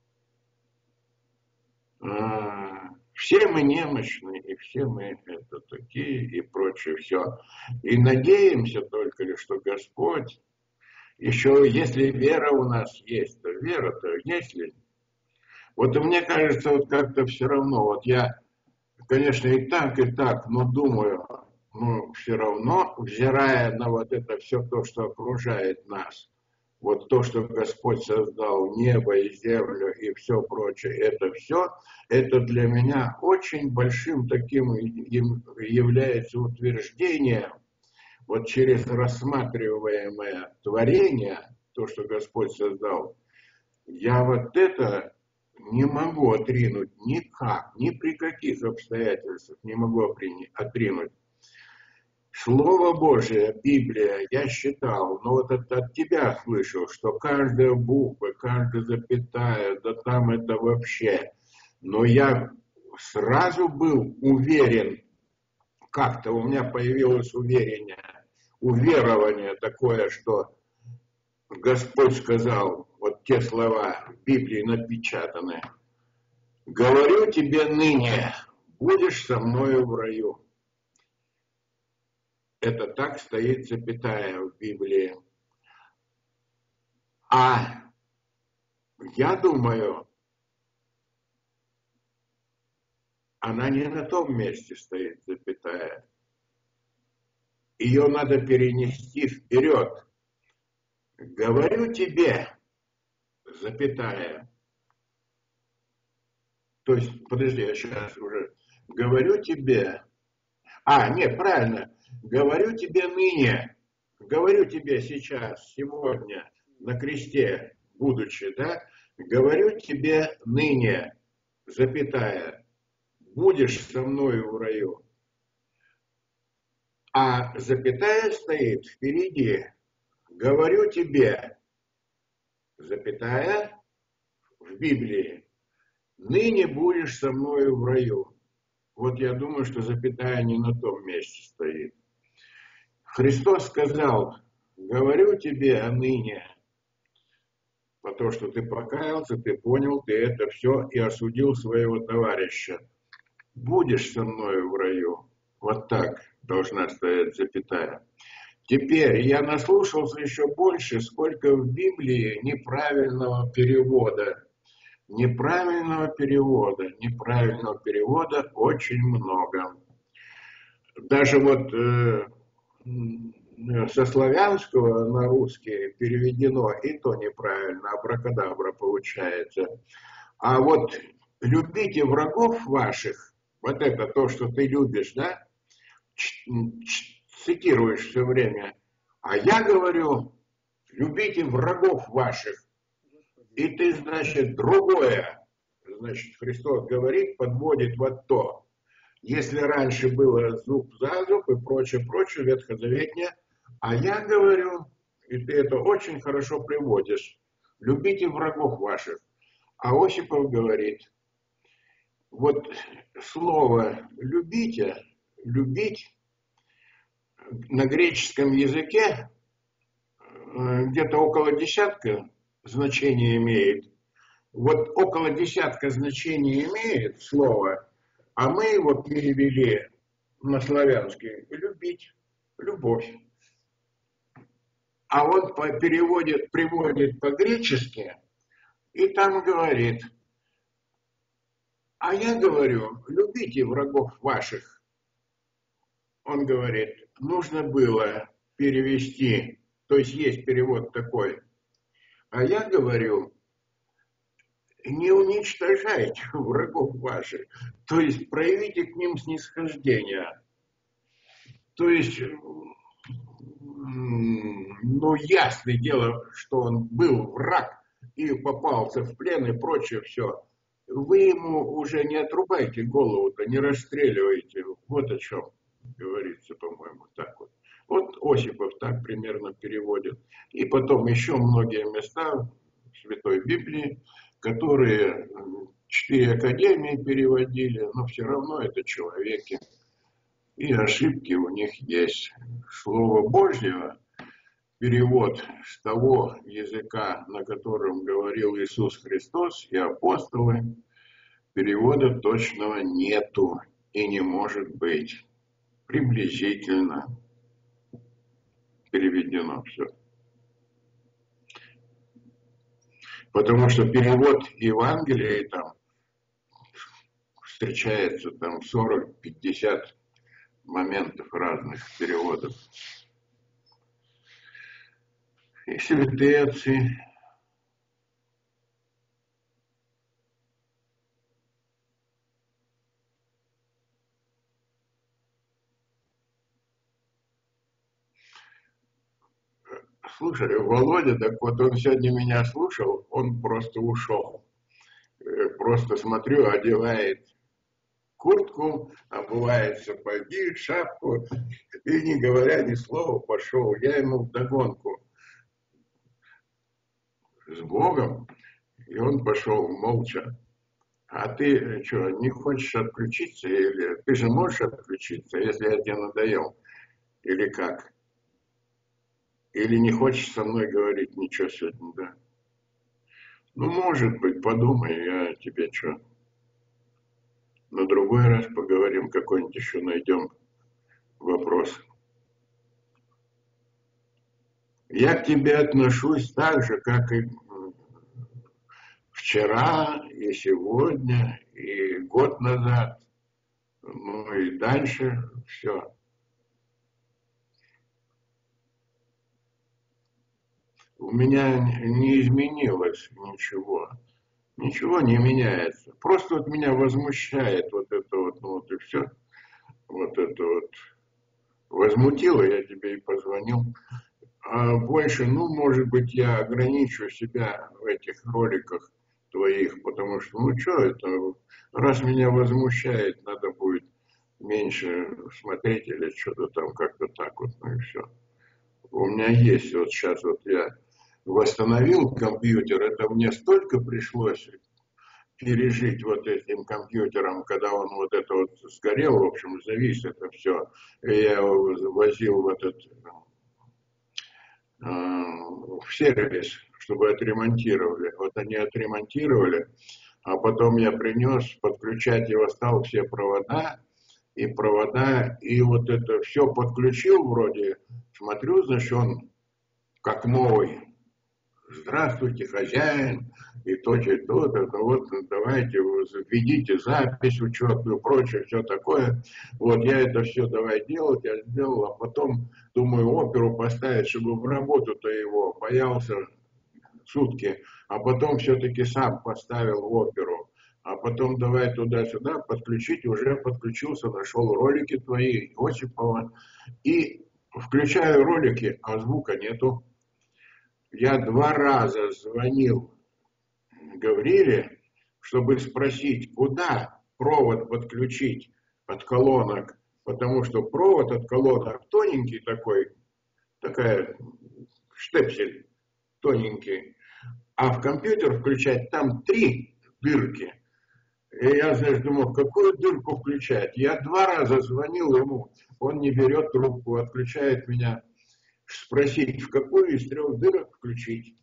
все мы немощны, и все мы это такие, и прочее все. И надеемся только лишь, что Господь, еще если вера у нас есть, то вера-то есть ли? Вот и мне кажется, вот как-то все равно, вот я, конечно, и так, но думаю, ну, все равно, взирая на вот это все то, что окружает нас, вот то, что Господь создал, небо и землю и все прочее, это для меня очень большим таким является утверждением, вот через рассматриваемое творение, то, что Господь создал, я вот это не могу отринуть никак, ни при каких обстоятельствах не могу отринуть. Слово Божие, Библия, я считал, но вот от тебя слышал, что каждая буква, каждая запятая, да там это вообще. Но я сразу был уверен, как-то у меня появилось уверование такое, что Господь сказал, вот те слова в Библии напечатаны. Говорю тебе ныне, будешь со мною в раю. Это так стоит запятая в Библии. А я думаю, она не на том месте стоит запятая. Ее надо перенести вперед. Говорю тебе, запятая. То есть, подожди, я сейчас уже говорю тебе. Нет, правильно. Говорю тебе ныне. Говорю тебе сейчас, сегодня, на кресте, будучи, да? Говорю тебе ныне, запятая, будешь со мною в раю. А запятая стоит впереди. Говорю тебе, запятая, в Библии, ныне будешь со мною в раю. Вот я думаю, что запятая не на том месте стоит. Христос сказал, говорю тебе о ныне, потому что ты покаялся, ты понял, ты это все и осудил своего товарища. Будешь со мною в раю. Вот так должна стоять запятая. Теперь я наслушался еще больше, сколько в Библии неправильного перевода. Неправильного перевода очень много. Даже вот со славянского на русский переведено, и то неправильно, абракадабра получается. А вот любите врагов ваших, вот это то, что ты любишь, да, цитируешь все время. А я говорю, любите врагов ваших. И ты, значит, другое, значит, Христос говорит, подводит вот то. Если раньше было зуб за зуб и прочее, прочее, ветхозаветнее, а я говорю, и ты это очень хорошо приводишь, любите врагов ваших. А Осипов говорит, вот слово «любите», «любить» на греческом языке где-то около десятка значений имеет. Вот около десятка значений имеет слово, а мы его перевели на славянский «любить», «любовь». А он приводит по-гречески и там говорит, а я говорю, любите врагов ваших. Он говорит, нужно было перевести, то есть перевод такой, а я говорю, не уничтожайте врагов ваших, то есть проявите к ним снисхождение. То есть, ну, ясное дело, что он был враг и попался в плен и прочее все. Вы ему уже не отрубайте голову-то, не расстреливайте. Вот о чем говорится, по-моему, так вот. Вот Осипов так примерно переводит. И потом еще многие места в Святой Библии, которые 4 академии переводили, но все равно это человеки. И ошибки у них есть. Слово Божьего, перевод с того языка, на котором говорил Иисус Христос и апостолы, перевода точного нету и не может быть. Приблизительно переведено все. Потому что перевод Евангелия там встречается там 40-50 моментов разных переводов. И святые отцы. Слушай, Володя, так вот он сегодня меня слушал, он просто ушел. Просто смотрю, одевает куртку, обувает сапоги, шапку, и не говоря ни слова пошел. Я ему вдогонку с Богом, и он пошел молча. А ты что, не хочешь отключиться? Или ты же можешь отключиться, если я тебе надоел? Или как? Или не хочешь со мной говорить ничего сегодня, да? Ну, может быть, подумай, я тебе что. На другой раз поговорим, какой-нибудь еще найдем вопрос. Я к тебе отношусь так же, как и вчера, и сегодня, и год назад, ну и дальше все. У меня не изменилось ничего. Ничего не меняется. Просто вот меня возмущает вот это вот, ну вот и все. Вот это вот возмутило, я тебе и позвонил. А больше, ну, может быть, я ограничу себя в этих роликах твоих, потому что, ну, что это, раз меня возмущает, надо будет меньше смотреть или что-то там как-то так вот, ну и все. У меня есть, вот сейчас вот я восстановил компьютер, это мне столько пришлось пережить вот этим компьютером, когда он вот это вот сгорел, в общем, завис это все. Я его возил в этот в сервис, чтобы отремонтировали. Вот они отремонтировали, а потом я принес, подключать его стал все провода, и вот это все подключил вроде, смотрю, значит, он как новый. Здравствуйте, хозяин, и то, это вот давайте введите запись учетную, прочее, все такое. Вот я это все давай делать, я сделал, а потом думаю оперу поставить, чтобы в работу-то его боялся сутки, а потом все-таки сам поставил оперу. А потом давай туда-сюда подключить, уже подключился, нашел ролики твои, Осипова, и включаю ролики, а звука нету. Я 2 раза звонил Гавриле, чтобы спросить, куда провод подключить от колонок, потому что провод от колонок тоненький такой, такая штепсель тоненький, а в компьютер включать там 3 дырки. И я, знаешь, думал, какую дырку включать? Я 2 раза звонил ему, он не берет трубку, отключает меня, спросить, в какую из 3 дырок включить.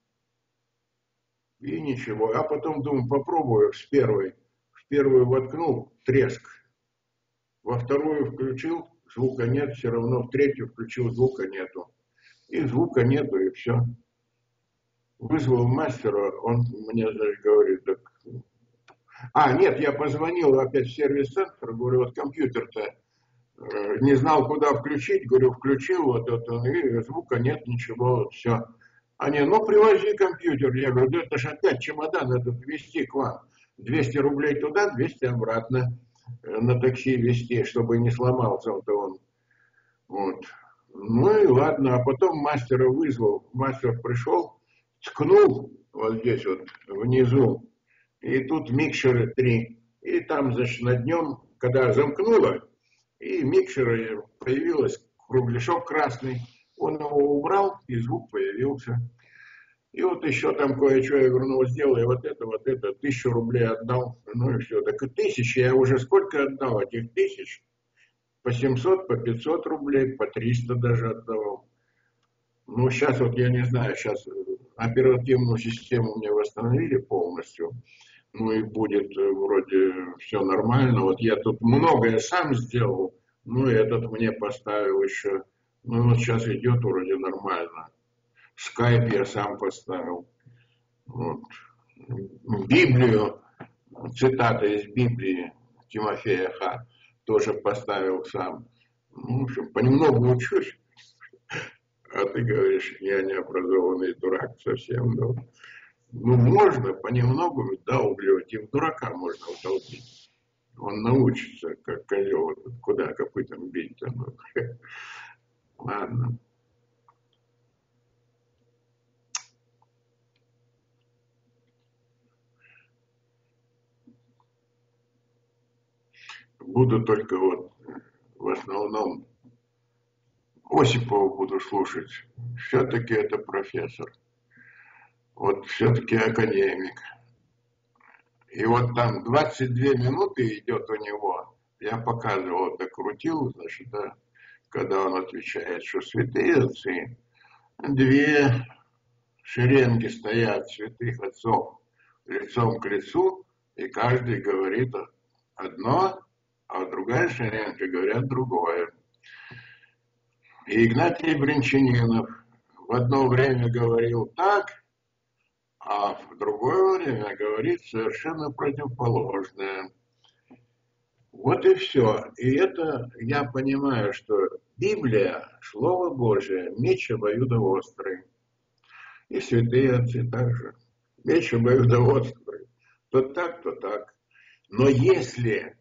И ничего. А потом думаю, попробую с первой. В первую воткнул, треск. Во вторую включил, звука нет, все равно. В третью включил, звука нету. И звука нету, и все. Вызвал мастера, он мне, значит, говорит, так... нет, я позвонил опять в сервис-центр, говорю, вот компьютер-то не знал, куда включить, говорю, включил, вот это, и звука нет, ничего, вот все. Они, ну, привози компьютер. Я говорю, да это же опять чемодан этот везти к вам. 200 рублей туда, 200 обратно на такси везти, чтобы не сломался-то он. Вот. Ну и ладно, а потом мастера вызвал. Мастер пришел, ткнул вот здесь вот внизу. И тут микшеры 3. И там, значит, на днем, когда замкнуло, и микшеры появилось кругляшок красный. Он его убрал, и звук появился. И вот еще там кое-что, я говорю, ну вот сделай вот это, 1000 рублей отдал. Ну и все. Так и 1000, я уже сколько отдал этих 1000? По 700, по 500 рублей, по 300 даже отдавал. Ну сейчас вот я не знаю, сейчас оперативную систему мне восстановили полностью. Ну и будет вроде все нормально. Вот я тут многое сам сделал, ну и этот мне поставил еще. Ну вот сейчас идет вроде нормально. Скайп я сам поставил. Вот. Библию, цитата из Библии Тимофея Х. тоже поставил сам. Ну, в общем, понемногу учусь. А ты говоришь, я необразованный дурак совсем. Ну, можно понемногу вдалбливать, и в дурака можно вдолбить. Он научится, как козел, куда копытом бить. Ладно. Буду только вот в основном Осипова буду слушать. Все-таки это профессор. Вот все-таки академик. И вот там 22 минуты идет у него. Я показывал, докрутил, значит, да, когда он отвечает, что святые отцы, 2 шеренги стоят святых отцов лицом к лицу, и каждый говорит одно, а другая шеренга говорят другое. И Игнатий Бринчанинов в одно время говорил так, а в другое время говорит совершенно противоположное. Вот и все. И это я понимаю, что Библия, Слово Божие, меч обоюдоострый. И святые отцы также. Меч обоюдоострый. То так, то так. Но если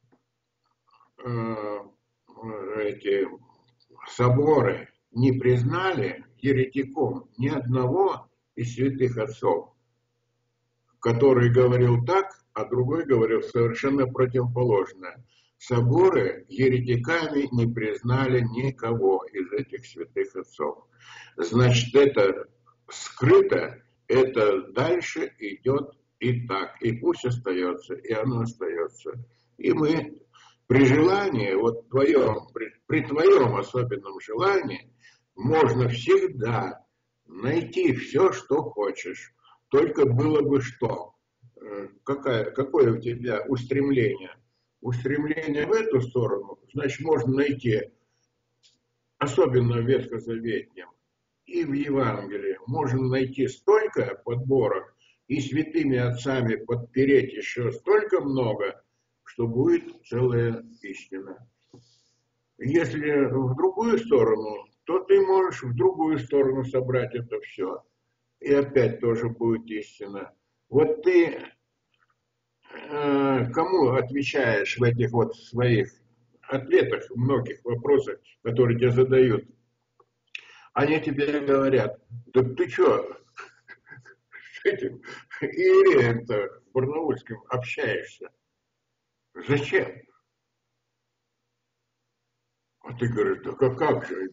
эти соборы не признали еретиком ни одного из святых отцов, который говорил так, а другой говорил совершенно противоположное. Соборы еретиками не признали никого из этих святых отцов. Значит, это скрыто, это дальше идет и так. И пусть остается, и оно остается. И мы при желании, вот при твоем особенном желании, можно всегда найти все, что хочешь. Только было бы что? Какое у тебя устремление? Устремление в эту сторону, значит, можно найти, особенно в Ветхозаветнем, и в Евангелии, можно найти столько подборок, и святыми отцами подпереть еще столько много, что будет целая истина. Если в другую сторону, то ты можешь в другую сторону собрать это все. И опять тоже будет истина. Вот ты кому отвечаешь в этих вот своих ответах, многих вопросах, которые тебе задают? Они тебе говорят, да ты что, с этим иереем-то барнаульским общаешься? Зачем? А ты говоришь, да как же,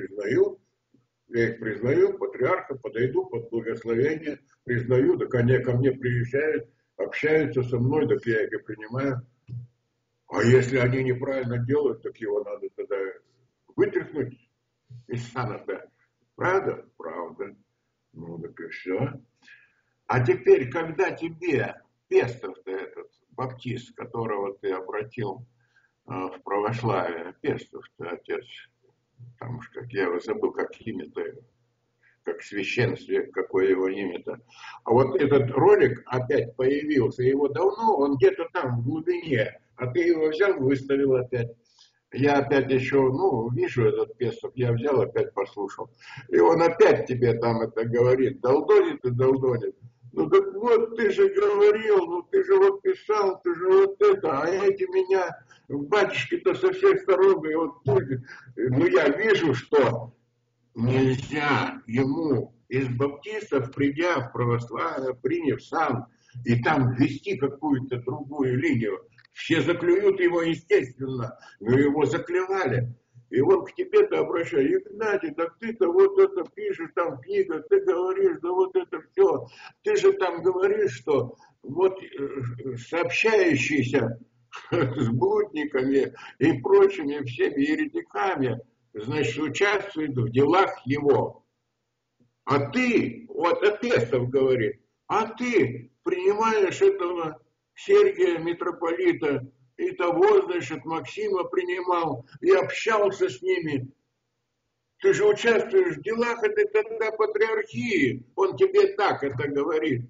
я их признаю, патриарха, подойду под благословение, признаю, так они ко мне приезжают, общаются со мной, так я их и принимаю. А если они неправильно делают, так его надо тогда вытряхнуть из сана-то. Правда? Правда. Ну, так и все. А теперь, когда тебе Пестов-то этот, баптист, которого ты обратил в православие, Пестов-то отец, там уж как я его забыл, как имя-то, как священстве, какое его имя-то. А вот этот ролик опять появился, его давно, он где-то там в глубине, а ты его взял, выставил опять. Я опять еще, ну, вижу этот Пестов, я взял, опять послушал. И он опять тебе там это говорит, долдонит и долдонит. Ну так вот, ты же говорил, ну ты же вот писал, ты же вот это, а эти меня, батюшки-то со всех сторон, и вот только, ну я вижу, что нельзя ему из баптистов, придя в православие, приняв сам, и там ввести какую-то другую линию. Все заклюют его, естественно, но его заклевали. И он к тебе-то обращается, Игнатий, так ты-то вот это пишешь там в книгах, ты говоришь, да вот это все. Ты же там говоришь, что вот сообщающийся с блудниками и прочими всеми еретиками, значит, участвует в делах его. А ты, вот Апестов говорит, а ты принимаешь этого Сергия митрополита и того, значит, Максима принимал и общался с ними. Ты же участвуешь в делах этой тогда патриархии. Он тебе так это говорит.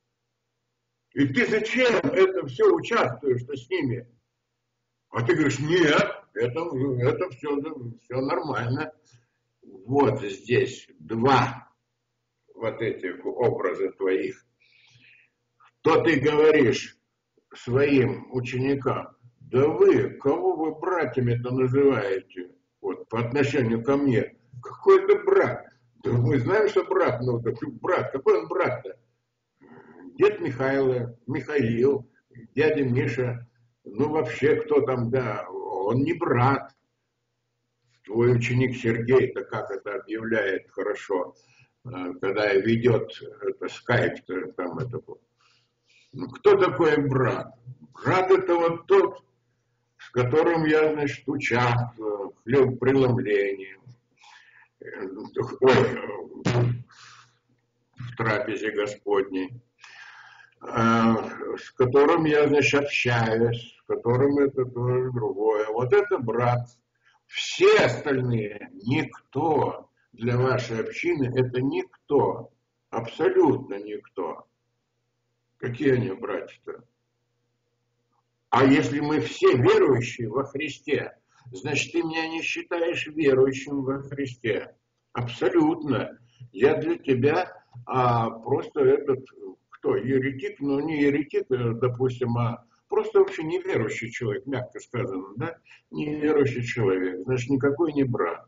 И ты зачем это все участвуешь-то с ними? А ты говоришь, нет, это все нормально. Вот здесь два вот этих образа твоих. То ты говоришь своим ученикам, да вы, кого вы братьями-то называете? Вот по отношению ко мне. Какой это брат? Да мы знаем, что брат, ну так брат, какой он брат-то? Дед Михайло, Михаил, дядя Миша, ну вообще кто там, да, он не брат. Твой ученик Сергей-то как это объявляет хорошо, когда ведет это скайп, там это, ну кто такой брат? Брат это вот тот, с которым я, значит, участвую в преломлении, в трапезе Господней, с которым я, значит, общаюсь, с которым это то другое. Вот это брат. Все остальные никто для вашей общины, это никто, абсолютно никто. Какие они братья-то? А если мы все верующие во Христе, значит, ты меня не считаешь верующим во Христе. Абсолютно. Я для тебя просто этот, кто, еретик, но не еретик, допустим, а просто вообще неверующий человек, мягко сказано, да? Неверующий человек, значит, никакой не брат.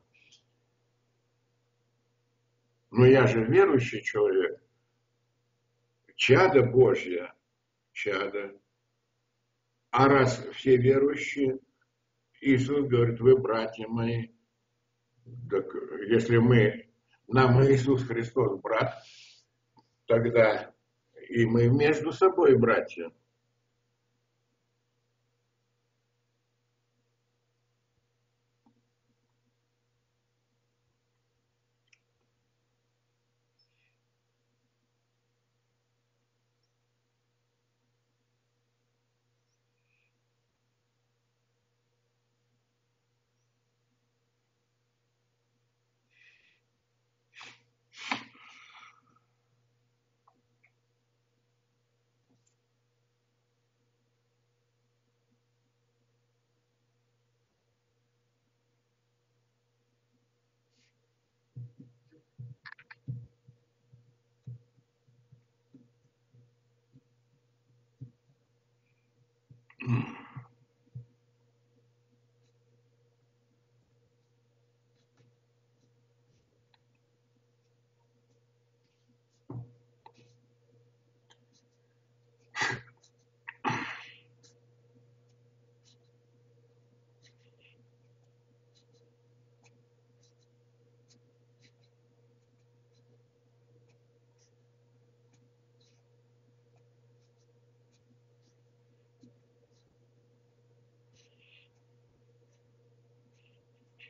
Но я же верующий человек, чадо Божье, чадо. А раз все верующие, Иисус говорит, вы братья мои. Так если нам Иисус Христос брат, тогда и мы между собой братья.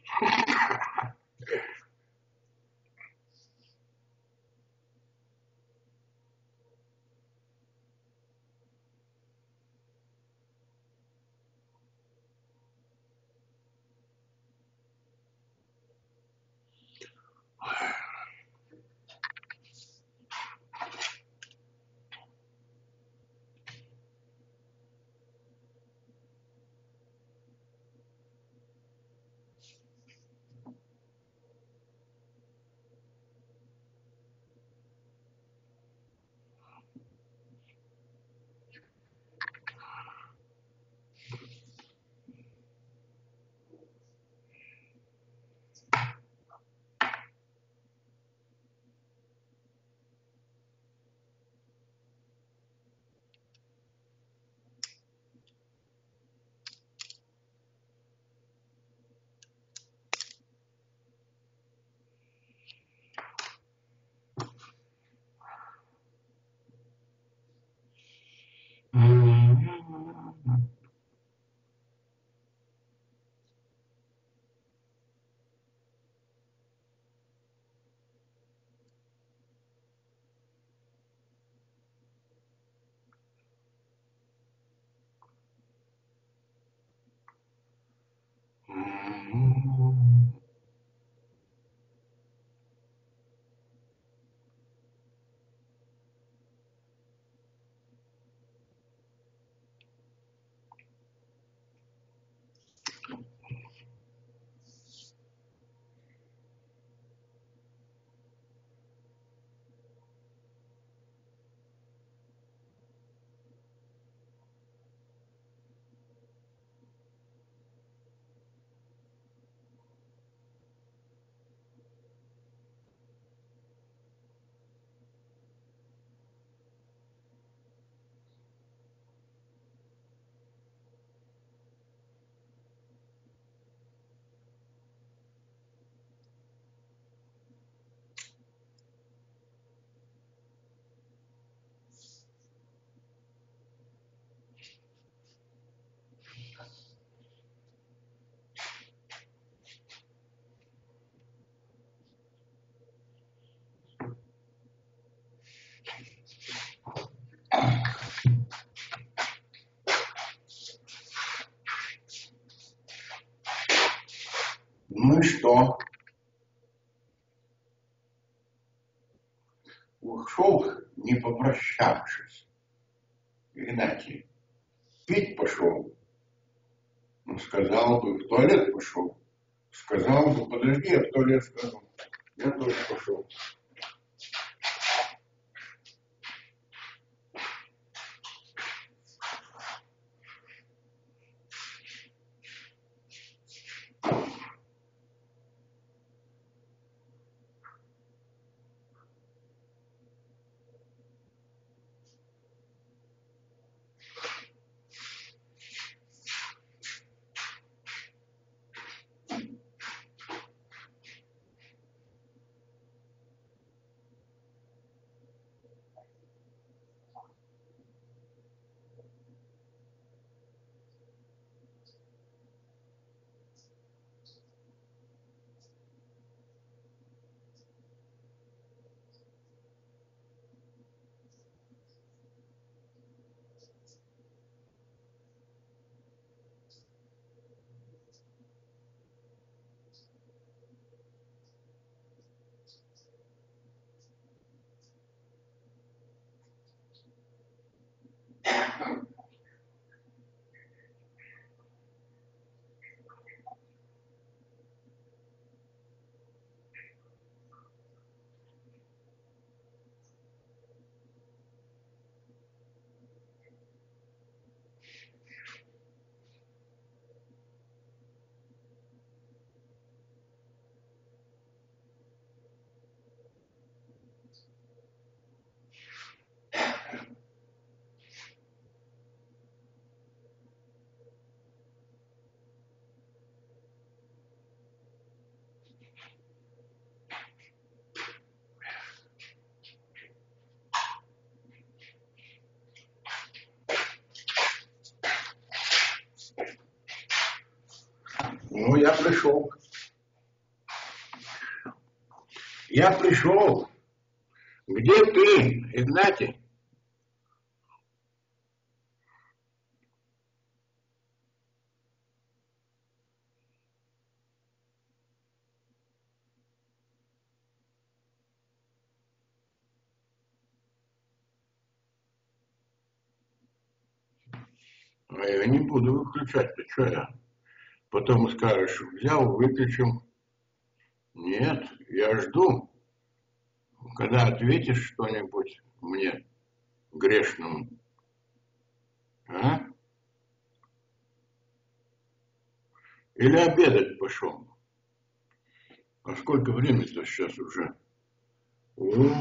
Ну и что? Ушел, не попрощавшись. Игнатий, пить пошел. Ну, сказал бы, в туалет пошел. Сказал бы, подожди, я в туалет скажу. Я тоже пошел. Ну, я пришел. Я пришел. Где ты, Игнатий? А я не буду выключать, ты что я? Потом скажешь, взял, выключил. Нет, я жду, когда ответишь что-нибудь мне, грешному. А? Или обедать пошел? А сколько времени-то сейчас уже? О,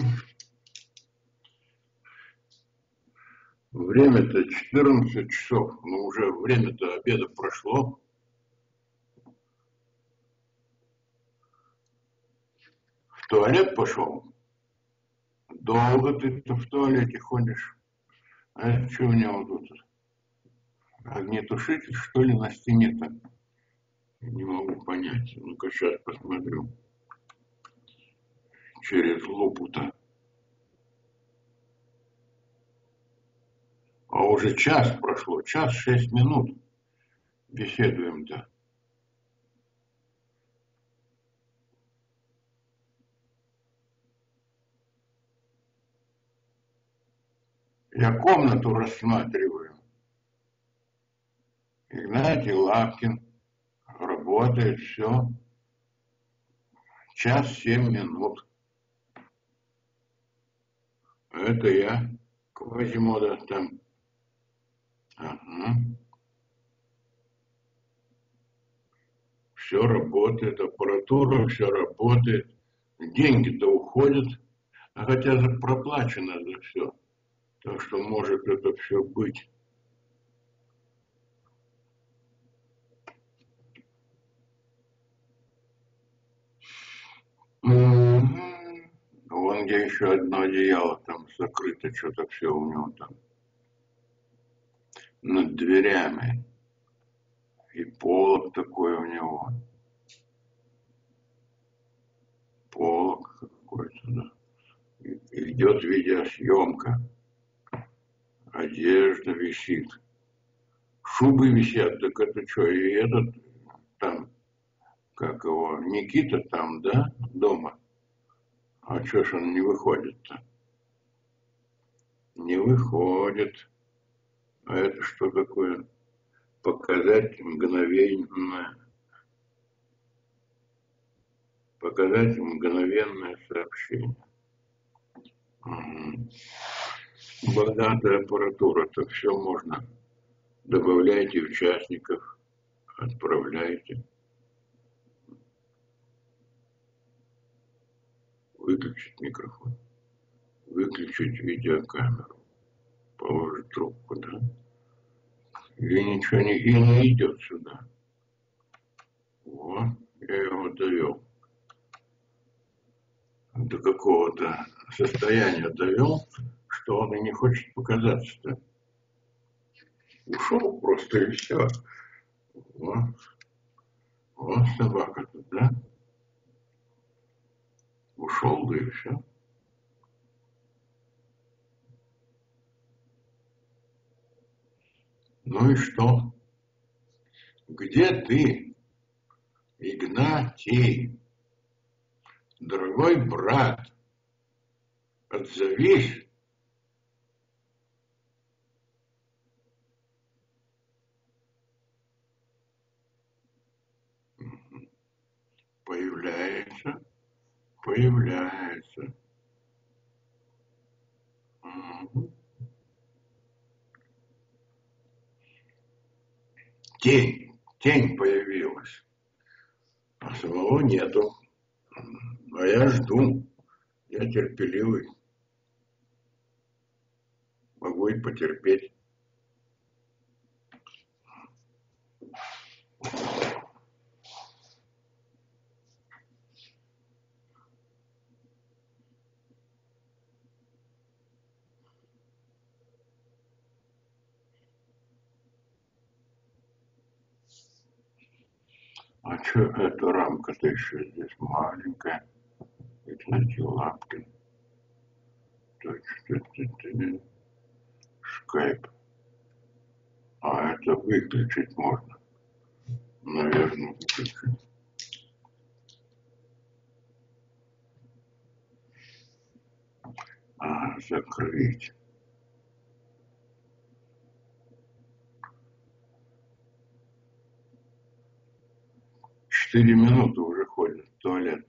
время-то 14 часов, но уже время-то обеда прошло. В туалет пошел? Долго ты-то в туалете ходишь? А это что у него тут? Огнетушитель, что ли, на стене-то? Не могу понять. Ну-ка, сейчас посмотрю. Через лупу-то. А уже час прошло, час 6 минут беседуем-то. Я комнату рассматриваю. Игнатий Лапкин. Работает все. Час 7 минут. Это я. Квазимода там. Ага. Все работает, аппаратура, все работает. Деньги-то уходят. А хотя проплачено за все. Так что может это все быть. Мгм. Вон где еще одно одеяло там закрыто, что-то все у него там над дверями. И полог такой у него. Полог какой-то, да. И идет видеосъемка. Одежда висит. Шубы висят, так это что, и этот там, как его, Никита там, да, дома? А что ж он не выходит-то? Не выходит. А это что такое? Показать мгновенное сообщение. Мгм. Богатая аппаратура-то все можно. Добавляйте участников, отправляйте. Выключить микрофон. Выключить видеокамеру. Положить трубку, да? И ничего не идет сюда. Вот, я его довел. До какого-то состояния довел, что он и не хочет показаться-то. Ушел просто и все. Вот, вот собака тут, да? Ушел, да и все. Ну и что? Где ты, Игнатий, дорогой брат? Отзовись. Появляется, появляется. Мгм. Тень появилась, а самого нету. А я жду, я терпеливый, могу и потерпеть. А что эта рамка-то еще здесь маленькая? Эти лапки. Точно. Скайп. А это выключить можно. Наверное, выключить. Закрыть. 4 минуты уже ходит в туалет.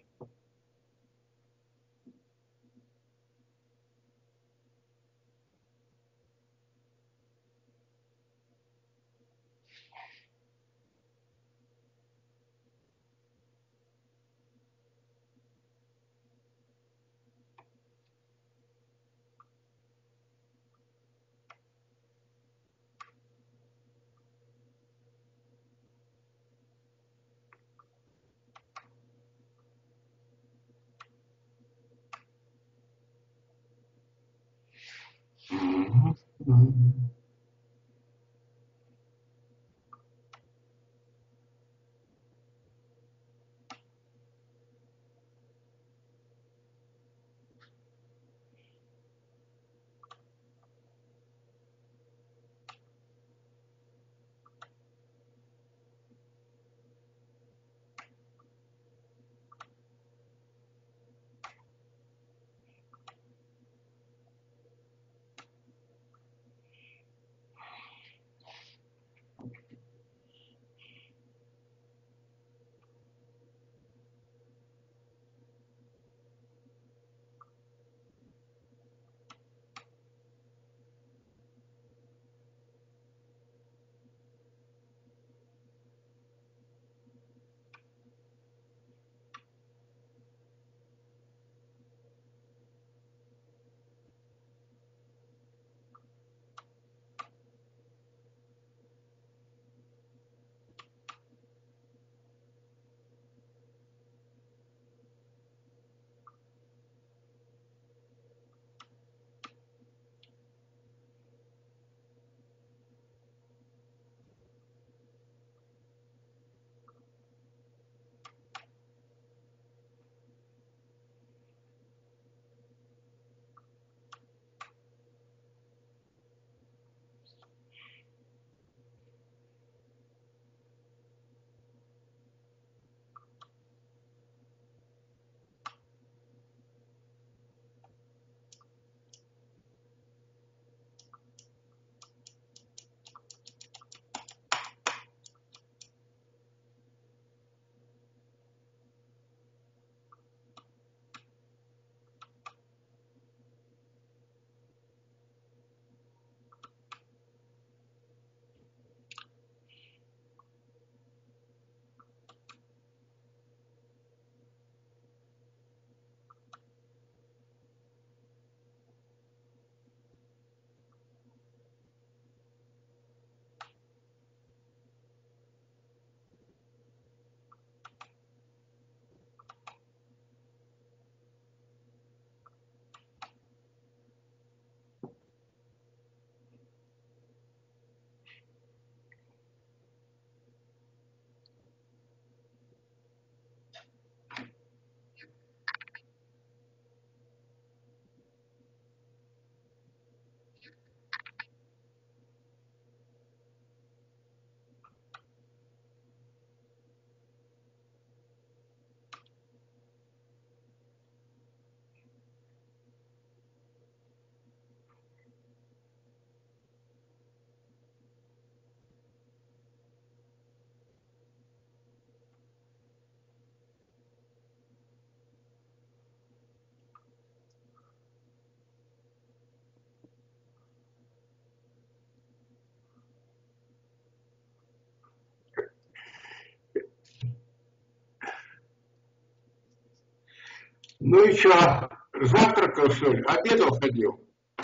Ну и что, завтракал, что ли? Обедал ходил?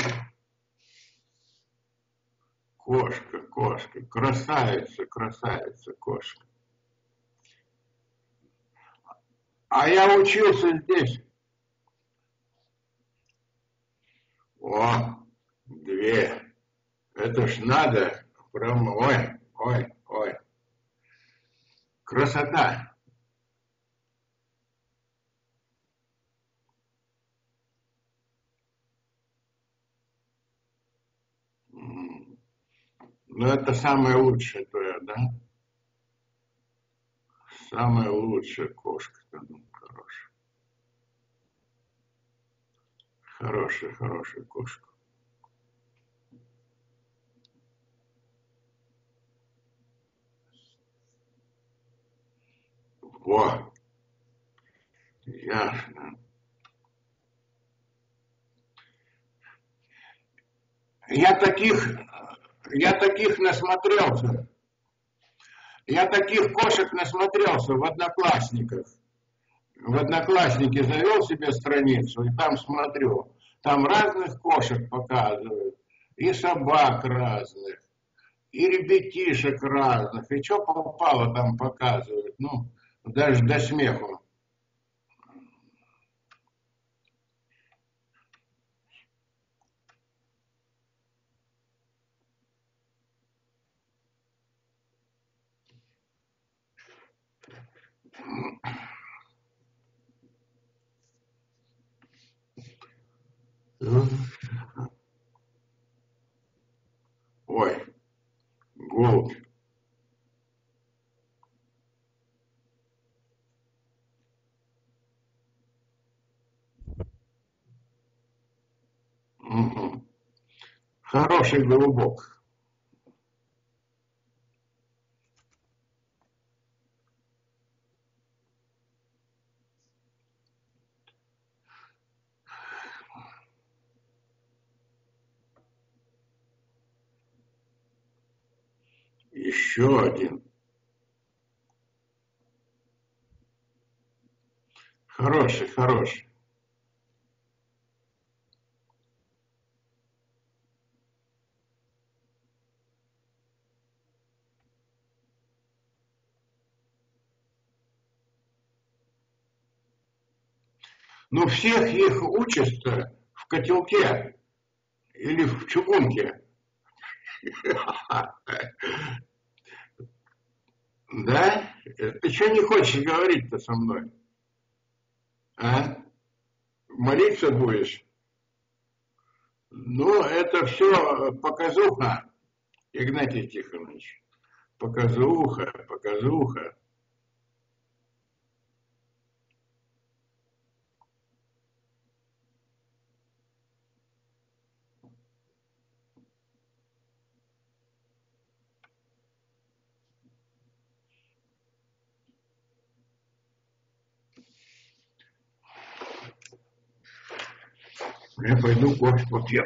Кошка, красавица кошка. А я учился здесь. О, 2. Это ж надо. Прям, ой. Красота. Ну, это самое лучшее твое, да? Самая лучшая кошка. Ну, хорошая. Хорошая кошка. Во, ясно. Я таких, я таких насмотрелся. Я таких кошек насмотрелся в Одноклассниках. В Одноклассники завел себе страницу и там смотрю. Там разных кошек показывают. И собак разных, и ребятишек разных. И что попало там показывают. Ну, даже до смеху. Ой, голубь. Угу. Хороший голубок. Еще один. Хороший. Но всех их учат в котелке или в чугунке. Да? Ты что не хочешь говорить-то со мной? А? Молиться будешь? Ну, это все показуха, Игнатий Тихонович. Показуха. Я пойду кофе попью.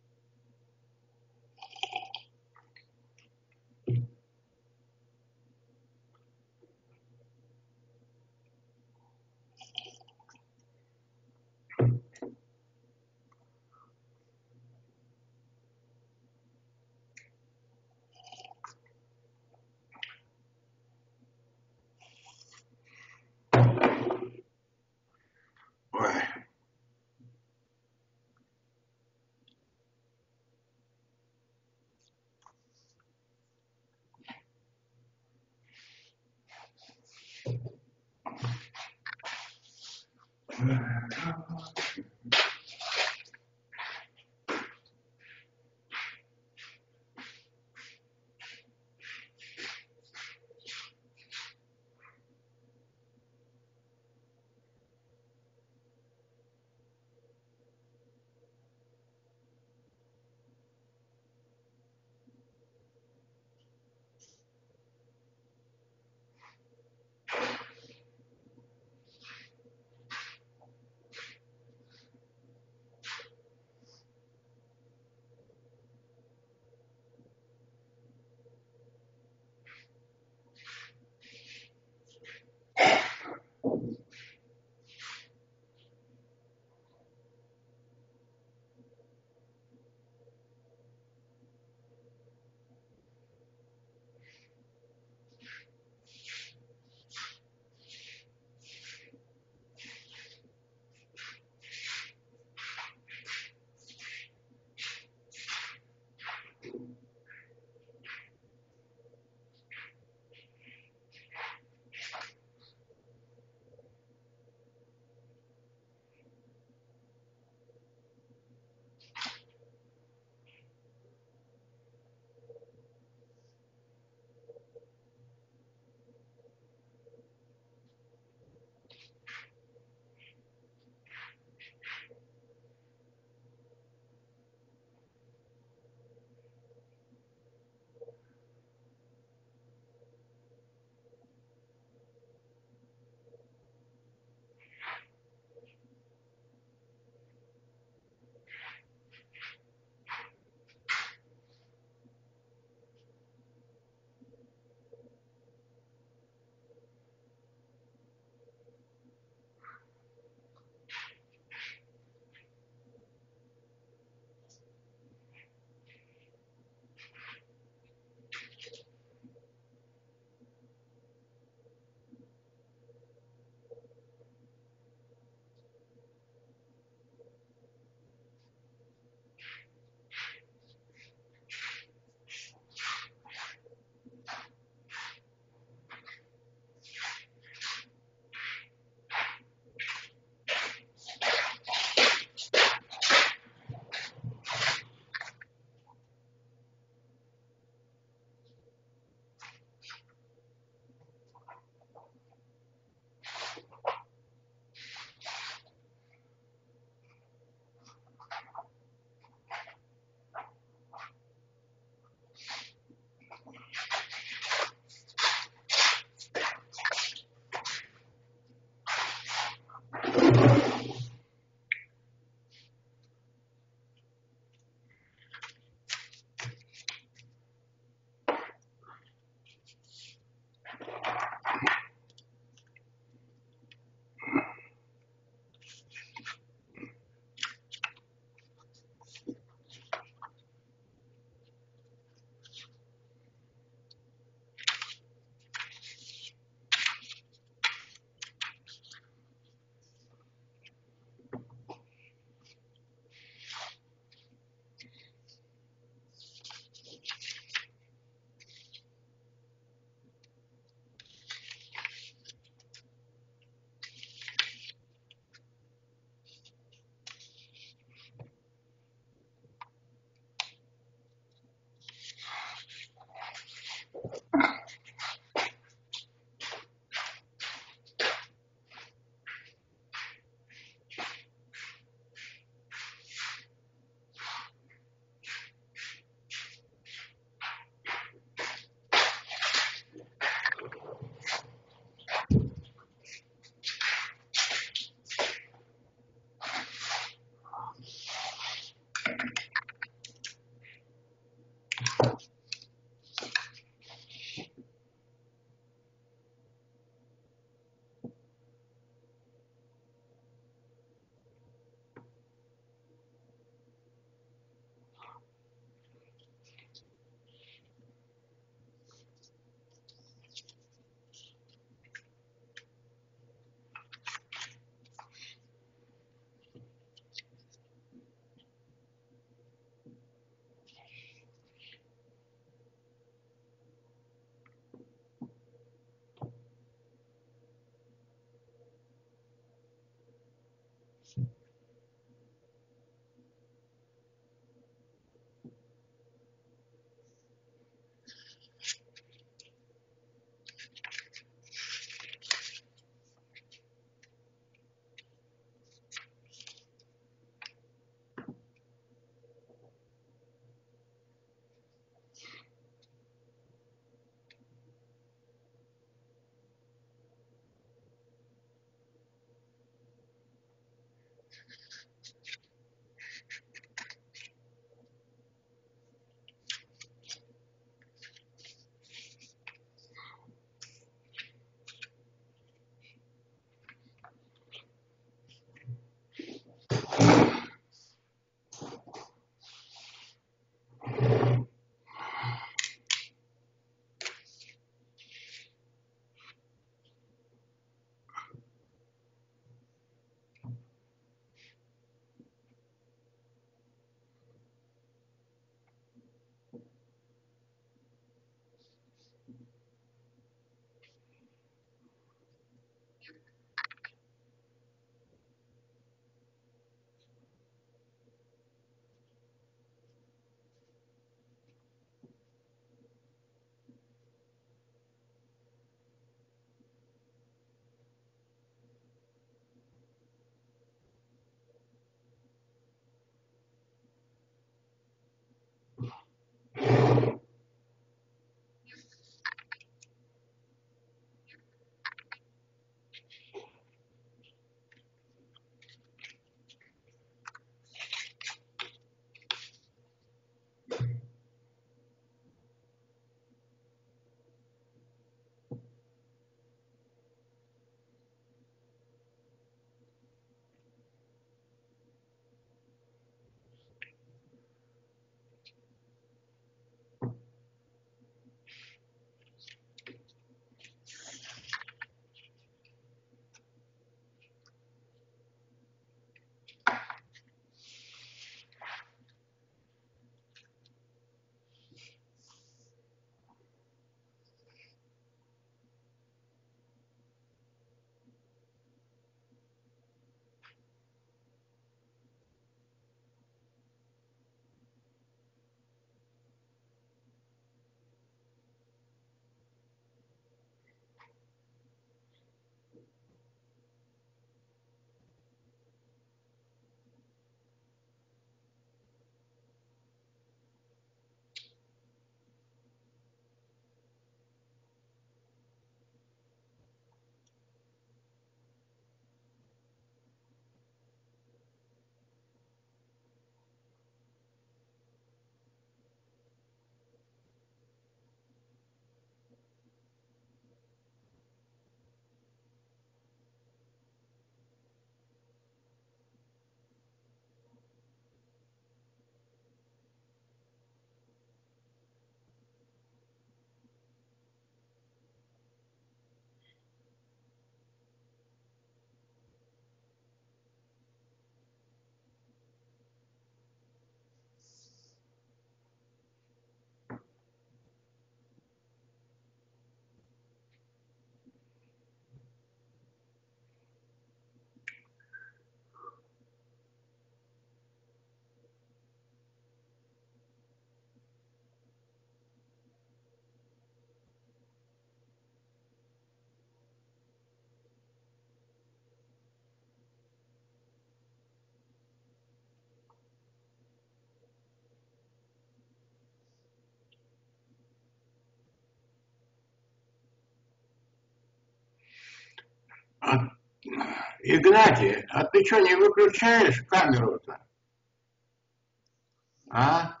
Игнатий, а ты что, не выключаешь камеру-то? А?